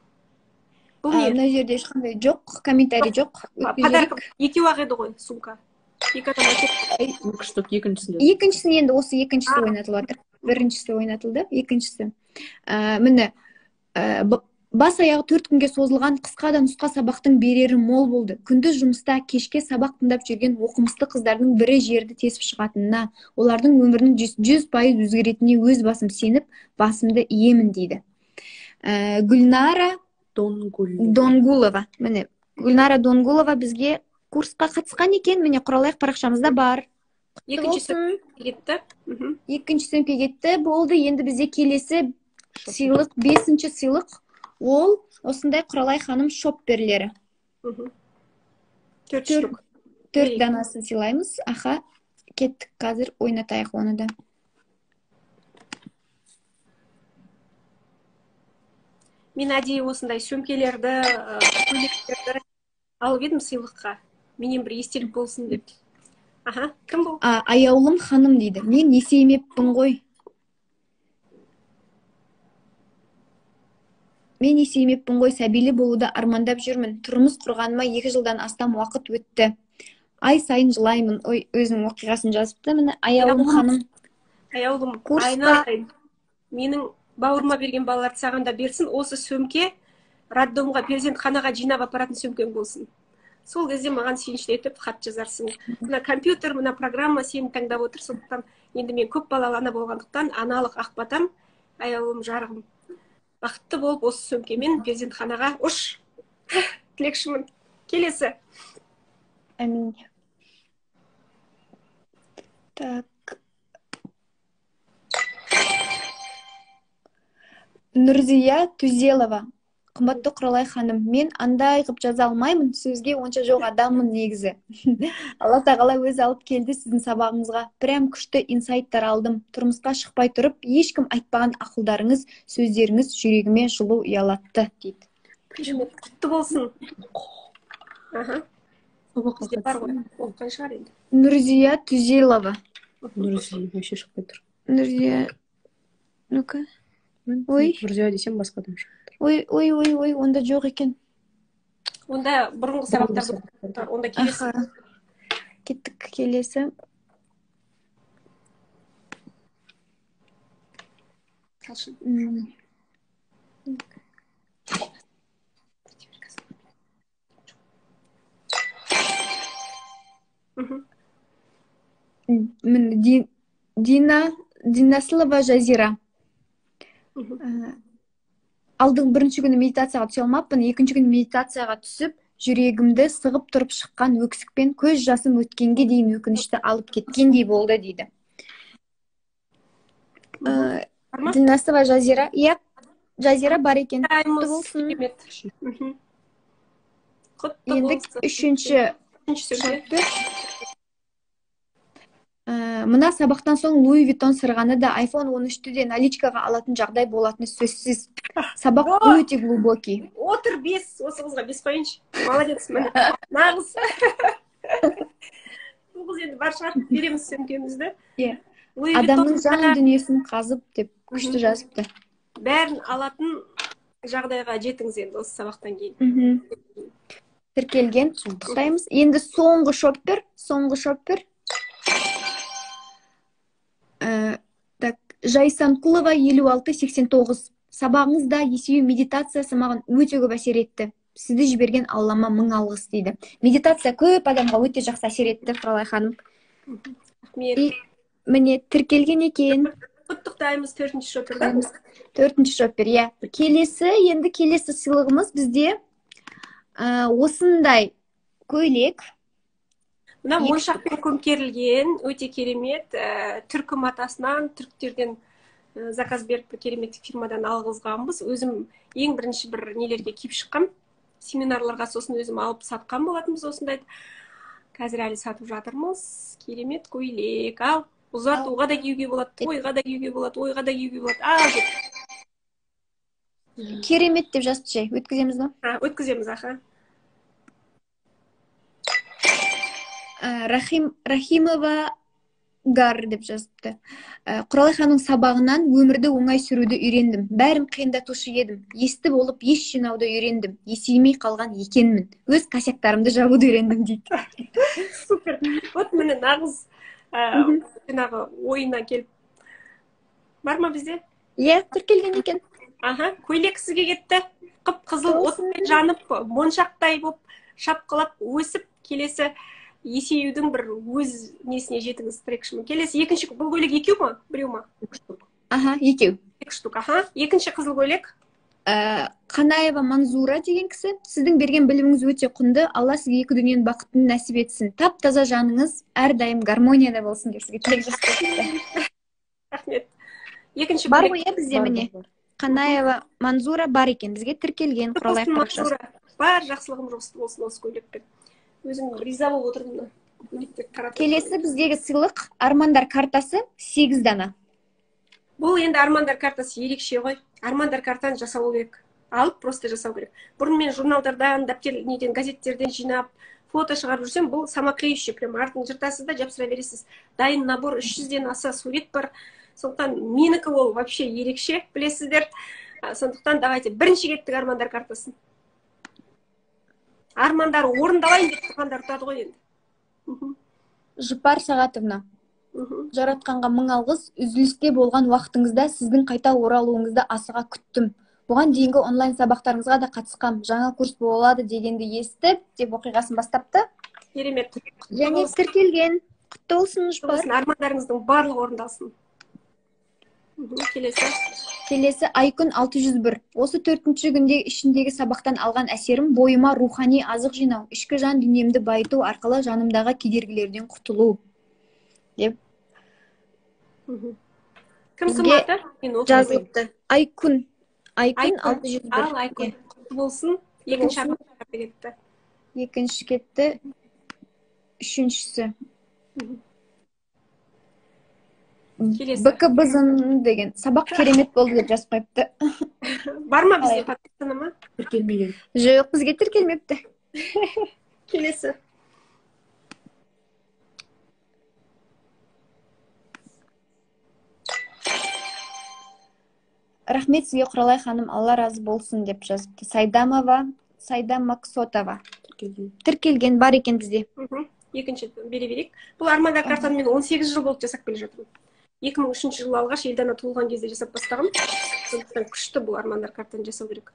Мына жерде ешқандай жоқ, комментарий жоқ. Подарка екеу ақ еді ғой, сумка. Екі адам әкеп. Екіншісінде. Екіншісін енді осы екіншісі ойнатылып жатыр. Біріншісі ойнатылды, екіншісі. Міне, бас аяғы төрт күнге созылған қысқа да нұсқа сабақтың берері мол болды. Күндіз жұмыста кешке сабақ тыңдап жүрген оқымысты қыздардың бірі жерді тесіп шығатынына, олардың өмірінің жүз пайыз өзгеретініне өз басым сеніп, басымды иемін дейді. Гүлнара Донгулова. Міне, Гүлнара Донгулова бізге курсқа қатысқан екен. Міне, Құралай парақшамызда бар. Екіншісі кетті. Екіншісі кетті. Болды. Енді бізде келесі сыйлық, бесінші сыйлық. Ол осындай Құралай ханым шопперлері. Төрт штук. Төрт данасын сыйлаймыз. Аха, кеттік қазір ойнатайық оны да. мен әдейі осындай сөмкелерді, ә, көйлектерді алып едім сыйлыққа. Менен бір естелік болсын деп. Аха, кім бұл? А, аяулым ханым дейді. Мен есеймеппін ғой. Мен есеймеппін ғой, сәбилі болуды армандап жүрмін. Тұрмыс құрғаныма екі жылдан астам уақыт өтті. Ай сайын жылаймын. Ой, өзінің оқиғасын жазыпты. Міне, аяулым ханым. Аяулым, Курсқа- айналайын. Менің бауырыма берген балаларды саған да берсін. Осы сөмке роддомға, перзентханаға жинап апаратын сөмкең болсын. Сол кезде маған сүйіншті етіп хат жазарсың. Мына компьютер, мына программа сені таңдап отыр. Сондықтан енді мен көп балалы ана болғандықтан аналық ақбатам, аяулым, жарығым. Бақытты болып осы сөмкемен перзентханаға ұш. Тілекшімін. Келесі. Әмин. Так. Нұрзия Түзелова. Қымбатты Құралай ханым, мен андай қып жаза алмаймын, сөзге онша жоқ адаммын негізі. Алла тағала өзі алып келді сіздің сабағыңызға. Прям күшті инсайттар алдым. Тұрмысқа шықпай тұрып, ешкім айтпаған ақылдарыңыз, сөздеріңіз жүрегіме жылу ұялатты, дейді. Құтты болсын. Аха. Бізде бар ғой, оққан шығар енді. Нұрзия Түзелова. Нұрзия вообще шықпай тұр. Нұрзия, ну-ка. Ой. Нұрзия десем басқа адам шығып тұр. Ой, ой, ой, ой, онда жоқ екен. Онда бұрынғы сабақтарды, онда келесі. Аха. Кеттік келесі. Талшын. М, Мгм. Міне, Ди- Дина, Динасылова Жазира. Мгм. Ә, Алдың бірінші күні медитацияға түсе алмаппын, екінші күні медитацияға түсіп, жүрегімді сығып тұрып шыққан өксікпен көз жасым өткенге дейін өкінішті алып кеткендей болды, дейді. Ә, Бар ма? Динасова Жазира. Иә, Жазира бар екен. Құтты Аймыз, болсын. керемет. Мгм. Құтты Енді болсын. үшінші Үшінші сөмке. шарты. Ә, Мына сабақтан соң Луи Виттон сырғаны да айфон он үшті де наличкаға алатын жағдай болатыны сөзсіз. Сабақ О! өте глубокий. Отыр бес, осы қызға бес қойыншы. Молодец, міне. Нағыз. Бұл қыз енді бар шығар, береміз сөмкемізді. Иә. Луи Адамның Виттон жан дүниесін қазып деп күшті Мгм. жазыпты. бәрін алатын жағдайға жетіңіз енді осы сабақтан кейін. Мгм. Тіркелген. Құттықтаймыз. Енді соңғы шоппер, соңғы шоппер. Ә, так, Жайсанқұлова елу алты сексен тоғыз. Сабағыңызда есею медитациясы маған өте көп әсер етті. Сізді жіберген Аллама мың алғыс, дейді. Медитация көп адамға өте жақсы әсер етті, Құралай ханым. Рахмет. И міне тіркелген екен. Құттықтаймыз төртінші шоперді. Төртінші шоппер, иә. Келесі, енді келесі сыйлығымыз бізде ә, осындай көйлек. Мына Екі моншақпен көмкерілген, өте керемет, ә, түркі матасынан, түріктерден ә, заказ беріп керемет фирмадан алғызғанбыз. Өзім ең бірінші бір нелерге киіп шыққам, семинарларға сосын өзім алып сатқан болатынбыз осындайды. Қазір әлі сатып жатырмыз. Керемет көйлек. Ал, ұзартуға да киюге болады, тойға да киюге болады, ойға да киюге болады. Ал, деп. Керемет деп жазыпты жай. Өткіземіз ба? А, өткіземіз, аха. Ә, Рахим, Рахимова Гар деп жазыпты. Ә, Құралай ханым сабағынан өмірді оңай сүруді үйрендім. Бәрін қиындатушы едім. Есті болып еш жинауды үйрендім. Есеймей қалған екенмін. Өз косяктарымды жабуды үйрендім, дейді. Супер. Вот міне нағыз ә, жаңағы ойына келіп. Бар ма бізде? Иә, тіркелген екен. Аха, көйлек сізге кетті. Қып қызыл Болсын. отпен жанып, моншақтай болып, шапқылап, өсіп, келесі есеюдің бір өз несіне жетіңіз, тірекшімін. Келесі екінші, бұл көйлек екеу ма? Біреу ма? Аха, екеу. Екі штук, аха. Екінші қызыл көйлек. Ә, Қанаева Манзура деген кісі, сіздің берген біліміңіз өте құнды. Алла сізге екі дүниенің бақытын нәсіп етсін. Тап таза жаныңыз әрдайым гармонияда болсын деп сізге тілек жасап. Рахмет. Екінші Бар көйлек. ғой иә бізде міне. Қанаева Манзура бар екен. Бізге тіркелген Құралай Болсын, парақшасы. Мансура. Бар жақсылығым жақсы болсын осы көйлекпен. Өзім риза болып отырдым. Көйлектерді таратып. Келесі біздегі сыйлық армандар картасы сегіз дана. Бұл енді армандар картасы ерекше ғой. Армандар картаны жасалу керек. алып просто жасау керек. Бұрын мен журналдардан, дәптер, неден, газеттерден жинап, фото шығарып жүрсем, бұл самоклеющий, прям артын жыртасыз да жапсыра бересіз. Дайын набор үш жүзден аса сурет бар. Сондықтан менікі ол вообще ерекше, білесіздер. Сондықтан давайте бірінші кеттік армандар картасын. Армандар орындалайын деп тұрғандар тұрады ғой енді. Жұпар Сағатовна. Жаратқанға мың алғыс, үзілісте болған уақытыңызда сіздің қайта оралуыңызды асыға күттім. Бұған дейінгі онлайн сабақтарыңызға да қатысқам. Жаңа курс болады дегенді естіп, деп оқиғасын бастапты. Керемет. Және тіркелген. Құтты болсын, Жұпар. Армандарыңыздың барлығы орындалсын. Келесі. Келесі Айкүн алты жүз бір. Осы төртінші күнде ішіндегі сабақтан алған әсерім бойыма рухани азық жинау, ішкі жан дүниемді байыту арқылы жанымдағы кедергілерден құтылу. Деп. Кім сыматы? Жазылыпты. Айкүн. Айкүн алты жүз бір. Ал Айкүн. Құтты болсын. Екінші армандар кетті. Екінші кетті. Үшіншісі. Б К Б З-н деген сабақ керемет болды деп жазып қойыпты. Бар ма бізде подписаны ма? Тіркелмеген. Жоқ, бізге тіркелмепті. Келесі. Рахмет сізге, Құралай ханым, Алла разы болсын деп жазыпты. Сайдамова, Сайдам Максотова. Тіркелген. Тіркелген бар екен бізде. Екінші бере берейік. Бұл армандар картаны мен он сегіз жыл болып жасап келе жатырмын. екі мың үшінші жылы алғаш Елдана туылған кезде жасап бастағым. Сондықтан күшті бұл армандар картаны жасау керек.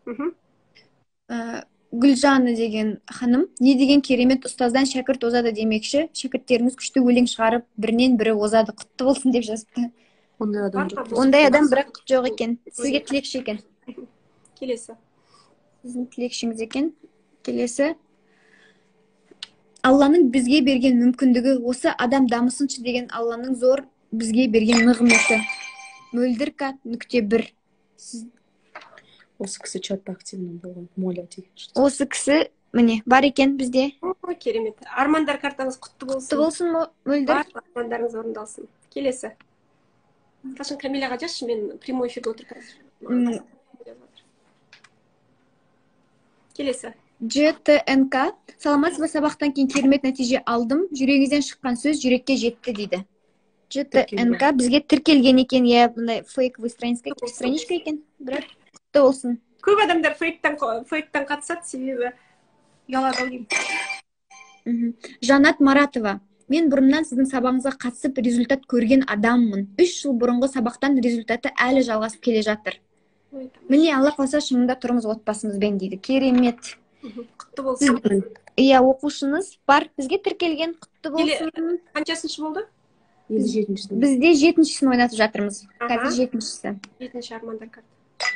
Гүлжаны деген ханым, не деген керемет ұстаздан шәкірт озады демекші, шәкірттеріңіз күшті өлең шығарып, бірінен бірі озады, құтты болсын деп жазыпты. Ондай адам жоқ. Ондай адам бірақ жоқ екен. Сізге тілекші екен. Келесі. Сіздің тілекшіңіз екен. Келесі. Алланың бізге берген мүмкіндігі, осы адам дамысыншы деген Алланың зор бізге берген нығметі. Мөлдірка нүкте бір. Осы кісі чатта активный болған. Моля деген. Осы кісі, міне, бар екен бізде. Керемет. Армандар картаңыз құтты болсын. Құтты болсын, Мөлдір. Бар армандарыңыз орындалсын. Келесі. Қашын Камиляға жазшы, мен прямой эфирде отыр қазір. Келесі. Ж Т Н К. Саламатсыз ба, сабақтан кейін керемет нәтиже алдым. Жүрегіңізден шыққан сөз жүрекке жетті дейді. Ж Т Н К бізге тіркелген екен, я бұндай фейковый страничка екен. Бірақ құтты болсын. Көп адамдар фейктан қатысады, себебі ұялады деймін. Жанат Маратова. Мен бұрыннан сіздің сабағыңызға қатысып результат көрген адаммын. Үш жыл бұрынғы сабақтан результаты әлі жалғасып келе жатыр. Міне, Алла қаласа шынында тұрмыз отбасымызбен дейді. Керемет. Құтты болсын. Иә, оқушыңыз бар. Бізге тіркелген. Құтты болсын. Қаншасыншы болды? жетіншісі. Бізде жетіншісін ойнатып жатырмыз. Қазір жетіншісі. Жетінші армандар карта.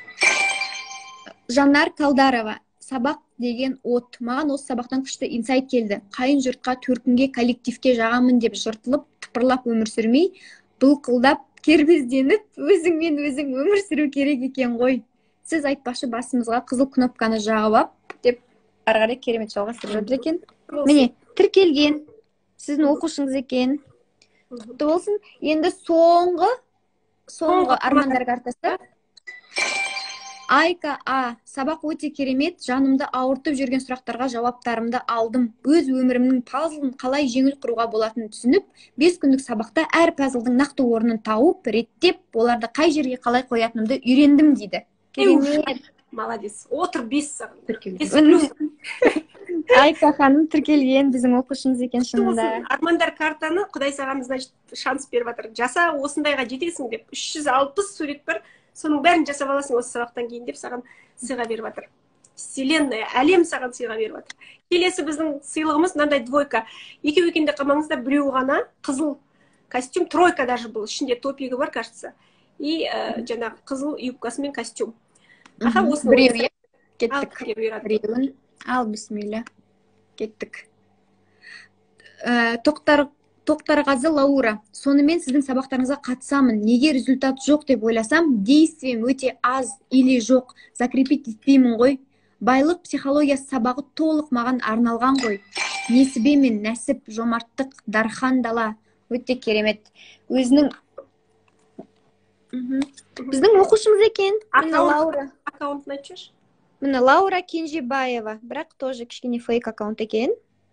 Жанар Талдарова. Сабақ деген от. Маған осы сабақтан күшті инсайт келді. Қайын жұртқа, төркінге, коллективке жағамын деп жыртылып, тыпырлап өмір сүрмей, бұлқылдап, кербезденіп, өзіңмен өзің өмір сүру керек екен ғой. Сіз айтпашы басымызға қызыл кнопканы жағып ап, деп ары қарай керемет жалғастырып жатыр екен. Міне, тіркелген. Сіздің оқушыңыз екен. Құтты болсын. Енді соңғы, соңғы армандар картасы. Айка А. Сабақ өте керемет, жанымды ауыртып жүрген сұрақтарға жауаптарымды алдым. Өз өмірімнің пазлын қалай жеңіл құруға болатынын түсініп, бес күндік сабақта әр пазлдың нақты орнын тауып, реттеп, оларды қай жерге қалай қоятынымды үйрендім дейді. Керемет. Молодец. Отыр бес сағын. Айка ханым тіркелген, біздің оқушыңыз екен шынында. Армандар картаны Құдай саған, значит, шанс беріп жатыр. Жаса, осындайға жетесің деп, үш жүз алпыс сурет бар. Соның бәрін жасап аласың осы сабақтан кейін деп саған сыйға беріп жатыр. Вселенная, әлем саған сыйға беріп жатыр. Келесі біздің сыйлығымыз мынандай двойка. Екеу екенде қалмаңызда, біреу ғана қызыл костюм, тройка даже был. Ішінде топигі бар, кажется. И жаңағы қызыл юбкасы мен костюм. Аха, осыны біреу кеттік. Ал, біреуін. Ал, бисмилля. Кеттік. Тоқтар Тоқтарғазы Лаура. Сонымен сіздің сабақтарыңызға қатысамын. Неге результат жоқ деп ойласам, действием өте аз или жоқ. Закрепить етпеймін ғой. Байлық психологиясы сабағы толық маған арналған ғой. Несібе мен нәсіп, жомарттық, дархан дала. Өте керемет. Өзінің біздің оқушымыз екен. Лаура. Аккаунтын айтшы. міне Лаура Кенжебаева, бірақ тоже кішкене фейк аккаунт екен.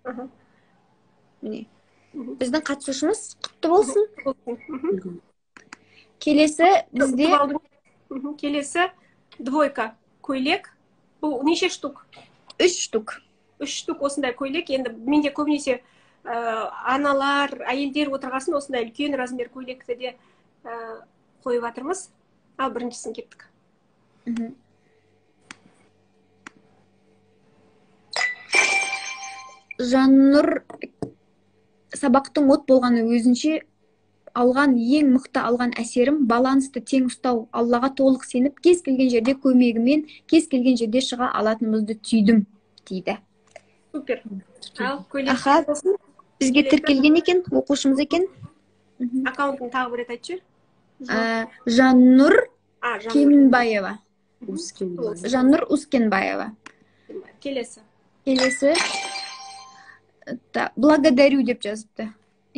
Міне біздің қатысушымыз құтты болсын. Келесі бізде келесі двойка көйлек. Бұл неше штук? Үш штук. Үш штук осындай көйлек. Енді менде көбінесе аналар, әйелдер отырғасын осындай үлкен размер көйлекті де қойып жатырмыз. Ал біріншісін кеттік. Жаннұр сабақтың от болғаны өзінше алған ең мықты алған әсерім балансты тең ұстау, Аллаға толық сеніп, кез келген жерде көмегімен, кез келген жерде шыға алатынымызды түйдім, дейді. Супер. Ал көйлек Аха, бізге тіркелген екен, оқушымыз екен. Аккаунтын тағы бір рет айтшы. Жаннұр Кенбаева. Жаннұр Ускенбаева. Келесі. Келесі. Благодарю деп жазыпты.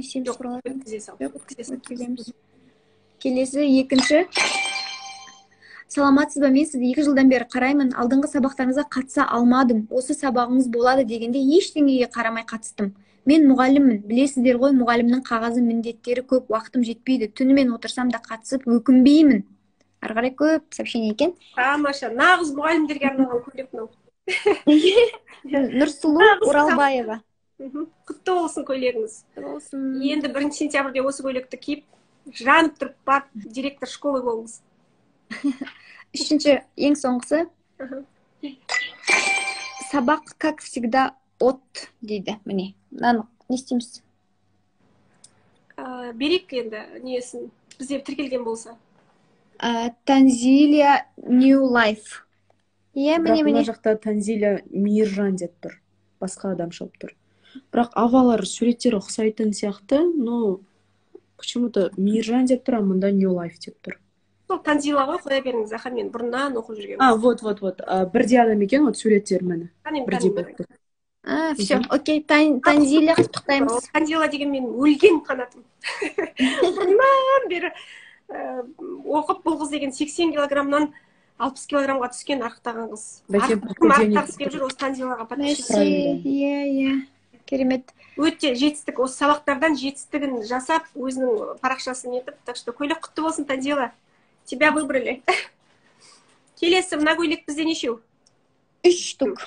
Келесі екінші. Саламатсыз ба, мен сізді екі жылдан бері қараймын, алдыңғы сабақтарыңызға қатыса алмадым. Осы сабағыңыз болады дегенде ештеңеге қарамай қатыстым. Мен мұғаліммін, білесіздер ғой, мұғалімнің қағазы міндеттері көп, уақытым жетпейді. Түнімен отырсам да қатысып өкінбеймін. Ары қарай көп сообщение екен. Тамаша, нағыз мұғалімдерге арналған көйлек мынау. Нұрсұлу Оралбаева. Құтты болсын көйлегіңіз. Енді бірінші сентябрьде осы көйлекті киіп, жанып тұрып барып, директор школы болыңыз. Үшінші, ең соңғысы. Сабақ, как всегда, от дейді. Міне, наны не істейміз? Берейік енді, несін, бізде тіркелген болса. Танзилия New Life. Бірақ мына жақта Танзилия Мейіржан деп тұр. Басқа адам шығып тұр. Бірақ авалар суреттері ұқсайтын сияқты, но почему-то Мейіржан деп тұр, а мұнда New Life деп тұр. Сол Танзила ғой, қоя беріңіз, аха, мен бұрыннан оқып жүргенмін. А, вот, вот, вот. Бірде адам екен, вот суреттер мені. Бірде болып тұр. А, все, окей, Танзилия құттықтаймыз. Танзила деген мен өлген қанатым. Бұрыннан бері оқып бұл қыз деген сексен килограммнан алпыс килограммға түскен арықтаған қыз. Арықтағысы келіп жүр, осы Танзилаға подписчик. Иә, иә, керемет. Өте жетістік, осы сабақтардан жетістігін жасап, өзінің парақшасын етіп, так что көйлек құтты болсын, Танзила. Тебя выбрали. Келесі, мына көйлек бізде нешеу? Үш штук.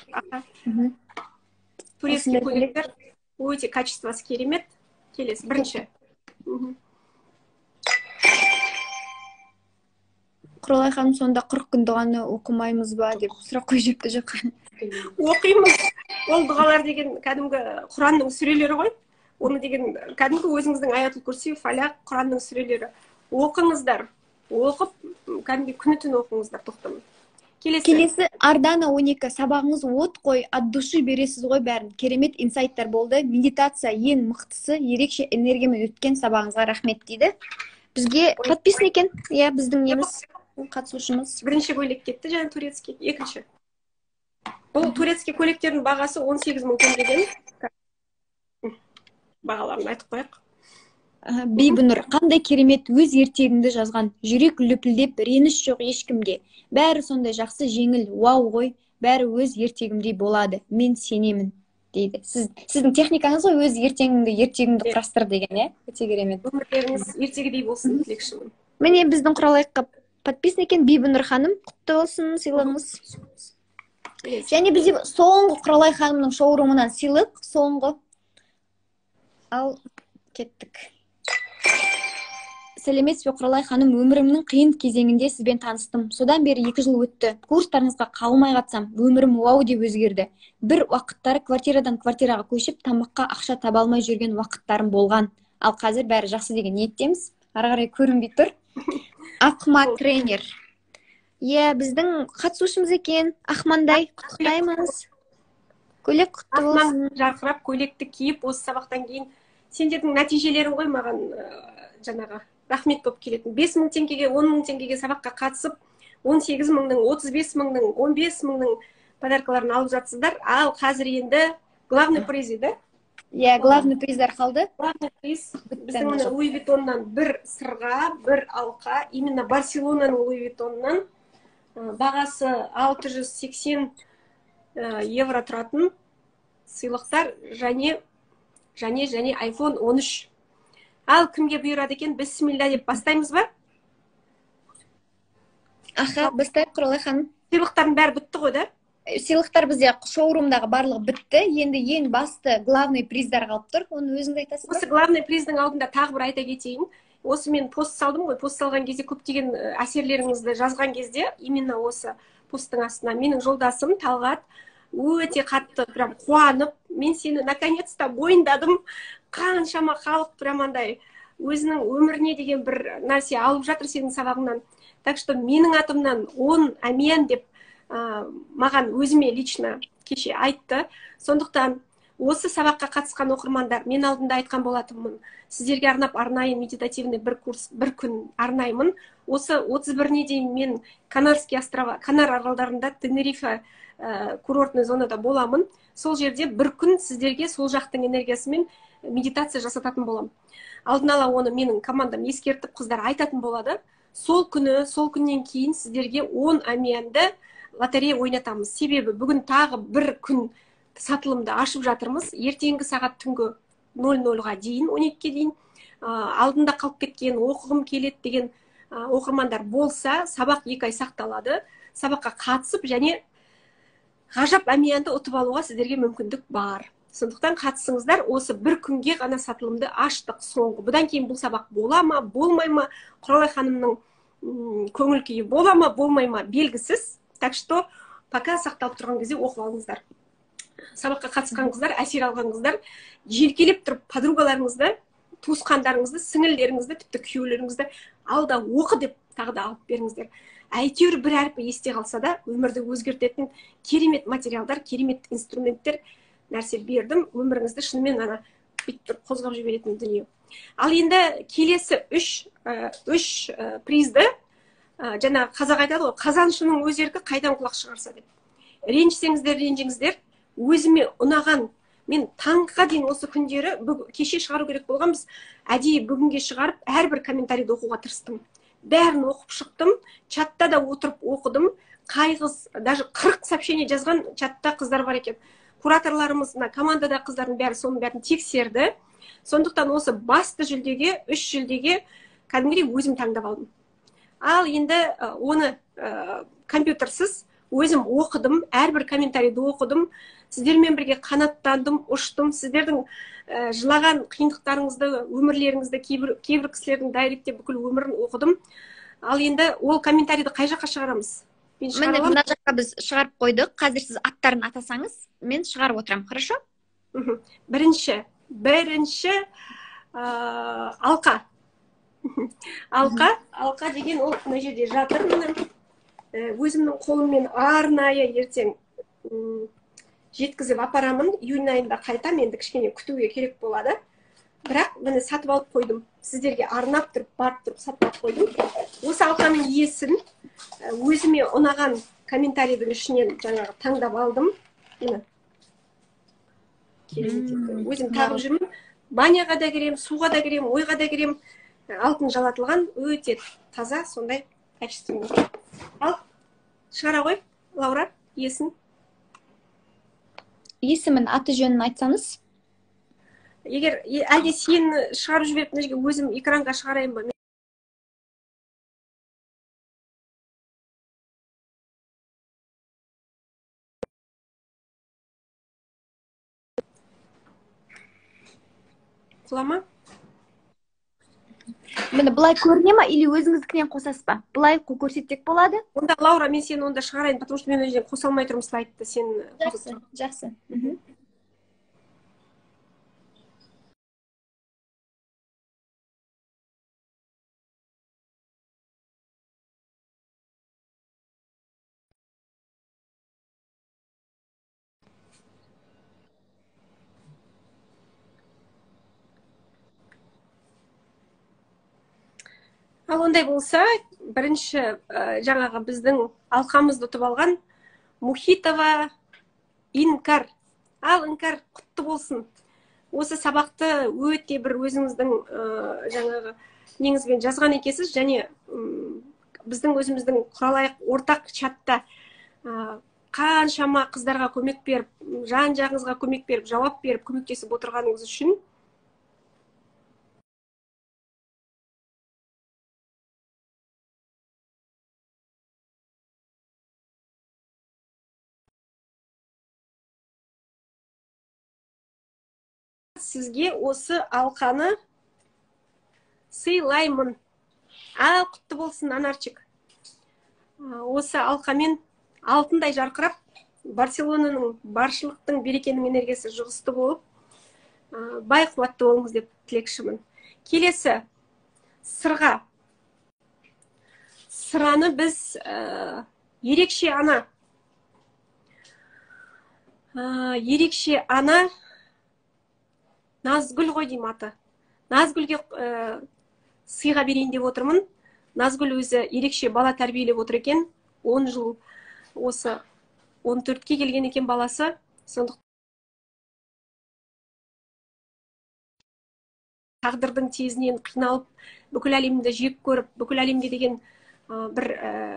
Турецкий көйлектер өте качествосы керемет. Келесі, бірінші. Құралай ханым, сонда қырық күн дұғаны оқымаймыз ба деп сұрақ қойып жепті жоқ. Оқимыз. Ол дұғалар деген кәдімгі Құранның сүрелері ғой. Оны деген кәдімгі өзіңіздің аятул курси, фалақ, Құранның сүрелері. Оқыңыздар. Оқып, кәдімгі күні түн оқыңыздар, тоқтамай. Келесі Ардана он екі. Сабағыңыз от қой, от души бересіз ғой бәрін. Керемет инсайттар болды. Медитация ең мықтысы, ерекше энергиямен өткен сабағыңызға рахмет дейді. Бізге подписан екен. Иә, біздің неміз қатысушымыз. Бірінші көйлек кетті, және турецкий. Екінші. Бұл турецкий көйлектердің бағасы он сегіз мың теңгеден. Бағаларын айтып қояйық. Бибінұр, қандай керемет өз ертегіңді жазған. Жүрек лүпілдеп, реніш жоқ ешкімге. Бәрі сондай жақсы, жеңіл, уау ғой. Бәрі өз ертегімдей болады. Мен сенемін, дейді. Сіз, сіздің техникаңыз ғой өз ертегіңді, ертегіңді құрастыр деген, е? Өте керемет. Өмірлеріңіз ертегідей болсын, тілекшімін. Міне біздің құралайыққа подписан екен Бибінұр ханым. Құтты болсын, сыйлығыңыз. Және бізде соңғы Құралай ханымның шоурумынан сыйлық, соңғы. Ал кеттік. Сәлеметсіз бе Құралай ханым, өмірімнің қиын кезеңінде сізбен таныстым. Содан бері екі жыл өтті. Курстарыңызға қалмай қатсам, өмірім уау деп өзгерді. Бір уақыттары квартирадан квартираға көшіп, тамаққа ақша таба алмай жүрген уақыттарым болған. Ал қазір бәрі жақсы деген ниеттеміз. Ары қарай көрінбей тұр. Ақма тренер. Иә, біздің қатысушымыз екен. Ақмандай, құттықтаймыз. Көйлек құтты болсын. Жарқырап көйлекті киіп, осы сабақтан кейін сендердің нәтижелерің ғой маған жаңағы рахмет болып келетін. бес мың теңгеге, он мың теңгеге сабаққа қатысып, он сегіз мыңның, отыз бес мыңның, он бес мыңның подаркаларын алып жатсыздар. Ал қазір енді главный приз еді. Иә, главный приздар қалды. Главный приз біздің Луи Виттоннан бір сырға, бір алқа, именно Барселонаның Луи Виттоннан бағасы алты жүз сексен евро тұратын сыйлықтар және және және айфон он үш. Ал кімге бұйырады екен? Бісмилля деп бастаймыз ба? Аха, бастайық Құралай ханым. Сыйлықтардың бәрі бітті ғой да? Сыйлықтар бізде шоурумдағы барлығы бітті. Енді ең басты главный приздар қалып тұр. Оны өзіңді айтасың ба? Осы главный приздың алдында тағы бір айта кетейін. Осы мен пост салдым ғой. Пост салған кезде көптеген әсерлеріңізді жазған кезде, именно осы посттың астына менің жолдасым Талғат өте қатты прям қуанып, мен сені наконец-то бойындадым. Қаншама халық прям андай өзінің өміріне деген бір нәрсе алып жатыр сенің сабағыңнан. Так что менің атымнан он әмиян деп маған өзіме лично кеше айтты. Сондықтан осы сабаққа қатысқан оқырмандар, мен алдында айтқан болатынмын, сіздерге арнап арнайы медитативный бір курс, бір күн арнаймын. Осы отыз біріне дейін мен Канарский острова, Канар аралдарында, Тенерифе курортный зонада боламын. Сол жерде бір күн сіздерге сол жақтың энергиясымен медитация жасататын болам. Алдын ала оны менің командам ескертіп, қыздар айтатын болады. Сол күні, сол күннен кейін сіздерге он әмиянды лотерея ойнатамыз. Себебі бүгін тағы бір күн сатылымды ашып жатырмыз. Ертеңгі сағат түнгі нөл нөлға дейін, он екіге дейін алдында қалып кеткен, оқығым келеді деген оқырмандар болса, сабақ екі ай сақталады. Сабаққа қатысып және ғажап әмиянды ұтып алуға сіздерге мүмкіндік бар. Сондықтан қатысыңыздар, осы бір күнге ғана сатылымды аштық соңғы. Бұдан кейін бұл сабақ бола ма, болмай ма, Құралай ханымның көңіл күйі бола ма, болмай ма белгісіз. Так что пока сақталып тұрған кезде оқып алыңыздар. Сабаққа қатысқан қыздар, әсер алған қыздар, желкелеп тұрып подругаларыңызды, туысқандарыңызды, сіңілдеріңізді, тіпті күйеулеріңізді алда оқы деп тағы да алып беріңіздер. Әйтеуір бір әрпі есте қалса да, өмірді өзгертетін керемет материалдар, керемет инструменттер нәрсе бердім. Өміріңізді шынымен ана бүйтіп қозғап жіберетін дүние. Ал енді келесі үш, үш призді, жаңа қазақ айтады ғой, қазаншының өз еркі қайдан құлақ шығарса деп. Ренжісеңіздер, ренжіңіздер, өзіме ұнаған, мен таңға дейін осы күндері кеше шығару керек болған, біз әдейі бүгінге шығарып, әрбір комментарийді оқуға тырыстым. Бәрін оқып шықтым, чатта да отырып оқыдым. Қайғыз, даже қырық сообщение жазған чатта қыздар бар екен. Кураторларымыз, командада қыздардың бәрі соның бәрін тексерді. Сондықтан осы басты жүлдеге, үш жүлдеге кәдімгідей өзім таңдап алдым. Ал енді оны компьютерсіз өзім оқыдым, әрбір комментарийді оқыдым. Сіздермен бірге қанаттандым, ұштым. Сіздердің жылаған қиындықтарыңызды, өмірлеріңізді, кейбір кісілердің дайректе бүкіл өмірін оқыдым. Ал енді ол комментарийді қай жаққа шығарамыз? Міне мына жаққа біз шығарып қойдық. Қазір сіз аттарын атасаңыз, мен шығарып отырам, хорошо? Бірінші, бірінші алқа. Алқа, алқа деген ол мына жерде жатыр. Өзімнің қолыммен арнайы ертең жеткізіп апарамын. Июнь айында қайтам, енді кішкене күтуге керек болады. Бірақ мені сатып алып қойдым. Сіздерге арнап тұрып, барып тұрып сатып алып қойдым. Осы алқаның иесін өзіме ұнаған комментарийдің ішінен жаңағы таңдап алдым. Міне. Өзім тағып жүрмін. Баняға да кірем, суға да кірем, ойға да кірем. Алтын жалатылған, өте таза, сондай качественный. Ал, шығара ғой, Лаура, иесін. Есімін, аты жөнін айтсаңыз? Егер әлде сен шығарып жіберіп, мына жерге өзім экранға шығарайын ба? Құлама? Мені бұлай көріне ма, или өзіңіздікінен қосасыз ба? Бұлай көрсеттек болады? Онда, Лаура, мен сені онда шығарайын, потому что мен өзінен қоса алмай тұрмын слайдты, сен... Жақсы, жақсы. Ал ондай болса, бірінші жаңағы біздің алқамызды ұтып алған Мухитова Инкар. Ал Инкар, құтты болсын. Осы сабақты өте бір өзіңіздің жаңағы неңізбен жазған екесіз, және біздің өзіміздің құралайық ортақ чатта қаншама қыздарға көмек беріп, жан жағыңызға көмек беріп, жауап беріп, көмектесіп отырғаныңыз үшін сізге осы алқаны сыйлаймын. Ал құтты болсын, Анарчик. Осы алқамен алтындай жарқырап, Барселонаның баршылықтың берекенің энергиясы жұғысты болып, бай қуатты болыңыз деп тілекшімін. Келесі сырға. Сыраны біз ерекше ана. Ерекше ана Назгүл ғой деймін аты. Назгүлге сыйға берейін деп отырмын. Назгүл өзі ерекше бала тәрбиелеп отыр екен. он жыл осы он төртке келген екен баласы. Сондықтан тағдырдың тезінен қиналып, бүкіл әлемді жек көріп, бүкіл әлемге деген бір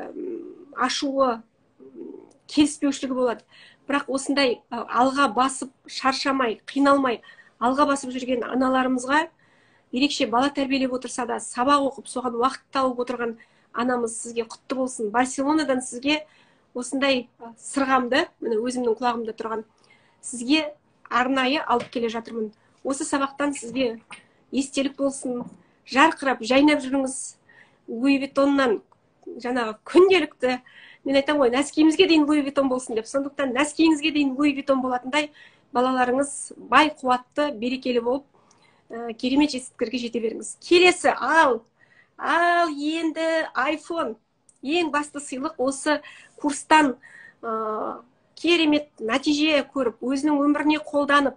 ашуы, келіспеушілігі болады. Бірақ осындай алға басып, шаршамай, қиналмай, алға басып жүрген аналарымызға ерекше бала тәрбиелеп отырса да, сабақ оқып, соған уақыт тауып отырған анамыз сізге құтты болсын. Барселонадан сізге осындай сырғамды, міне өзімнің құлағымда тұрған, сізге арнайы алып келе жатырмын. Осы сабақтан сізге естелік болсын, жарқырап, жайнап жүріңіз. Луи Виттоннан жаңағы күнделікті, мен айтам ғой, нәскиімізге дейін Луи Виттон болсын деп. Сондықтан нәскиіңізге дейін Луи Виттон болатындай балаларыңыз бай, қуатты, берекелі болып, керемет жетістіктерге жете беріңіз. Келесі, ал, ал енді айфон. Ең басты сыйлық осы курстан керемет нәтиже көріп, өзінің өміріне қолданып,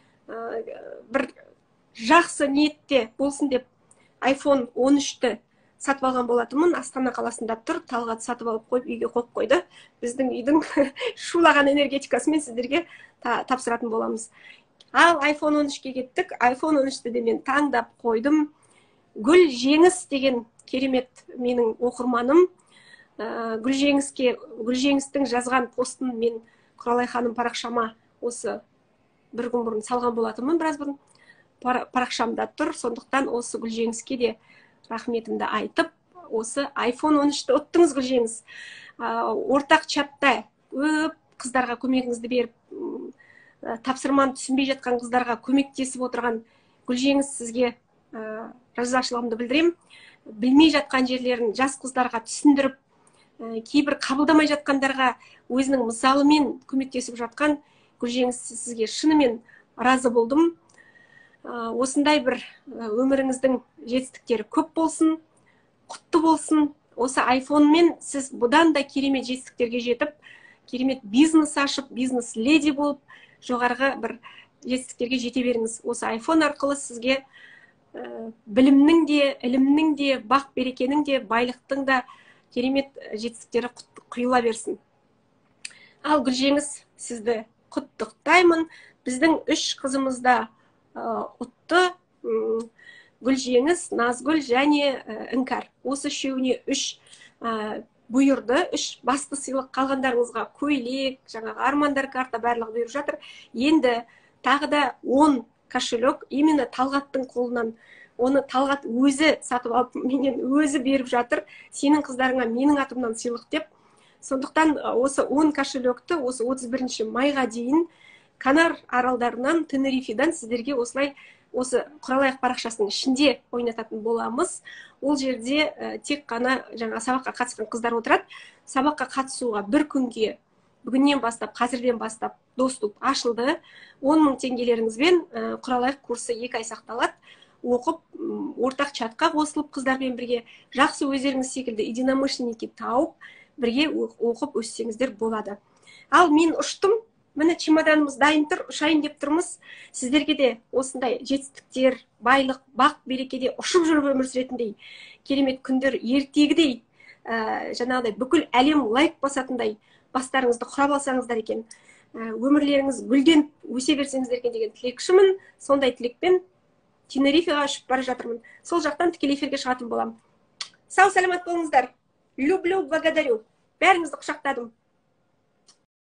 бір жақсы ниетте болсын деп айфон он үшті сатып алған болатынмын. Астана қаласында тұр, Талғат сатып алып қойып, үйге қойып қойды. Біздің үйдің шулаған энергетикасымен сіздерге тапсыратын боламыз. Ал айфон он үшке кеттік. айфон он үшті де мен таңдап қойдым. Гүл Жеңіс деген керемет менің оқырманым. Гүл Жеңіске, Гүл Жеңістің жазған постын мен Құралай ханым парақшама осы бір күн бұрын салған болатынмын, біраз бұрын парақшамда тұр. Сондықтан осы Гүл Жеңіске де рахметімді айтып, осы айфон он үшті ұттыңыз Гүл Жеңіс. Ортақ чатта көп қыздарға көмегіңізді беріп, тапсырманы түсінбей жатқан қыздарға көмектесіп отырған Гүл Жеңіс, сізге ризашылығымды білдірем. Білмей жатқан жерлерін жас қыздарға түсіндіріп, кейбір қабылдамай жатқандарға өзінің мысалымен көмектесіп жатқан Гүл Жеңіс, сізге шынымен разы болдым. Осындай бір өміріңіздің жетістіктері көп болсын, құтты болсын. Осы айфонмен сіз бұдан да керемет жетістіктерге жетіп, керемет бизнес ашып, бизнес леди болып, жоғарғы бір жетістіктерге жете беріңіз. Осы айфон арқылы сізге білімнің де, ілімнің де, бақ берекенің де, байлықтың да керемет жетістіктері құйыла берсін. Ал Гүл Жеңіс, сізді құттықтаймын. Біздің үш қызымызда ұтты. Гүл Жеңіс, Назгүл және Іңкәр. Осы үшеуіне үш бұйырды. Үш басты сыйлық, қалғандарыңызға көйлек, жаңағы армандар карта барлығы бұйырып жатыр. Енді тағы да он кошелек именно Талғаттың қолынан. Оны Талғат өзі сатып алып, менен өзі беріп жатыр. Сенің қыздарыңа менің атымнан сыйлық деп. Сондықтан осы он кошелекті осы отыз бірінші майға дейін Канар аралдарынан, Тенерифедан сіздерге осылай осы Құралайық парақшасының ішінде ойнататын боламыз. Ол жерде тек қана жаңа сабаққа қатысқан қыздар отырады. Сабаққа қатысуға бір күнге, бүгіннен бастап, қазірден бастап доступ ашылды. он мың теңгелеріңізбен Құралайық курсы екі ай сақталады. Оқып, ортақ чатқа қосылып қыздармен бірге жақсы өздеріңіз секілді единомышленники тауып, бірге оқып өссеңіздер болады. Ал мен ұштым. Міне чемоданымыз дайын тұр, ұшайын деп тұрмыз. Сіздерге де осындай жетістіктер, байлық, бақ, берекеде ұшып жүріп өмір сүретіндей керемет күндер ертегідей, жаңағыдай бүкіл әлем лайк басатындай бастарыңызды құрап алсаңыздар екен, өмірлеріңіз гүлден өсе берсеңіздер екен деген тілекшімін. Сондай тілекпен Тенерифеға ұшып бара жатырмын. Сол жақтан тікелей эфирге шығатын боламын. Сау саламат болыңыздар. люблю, благодарю. Бәріңізді құшақтадым.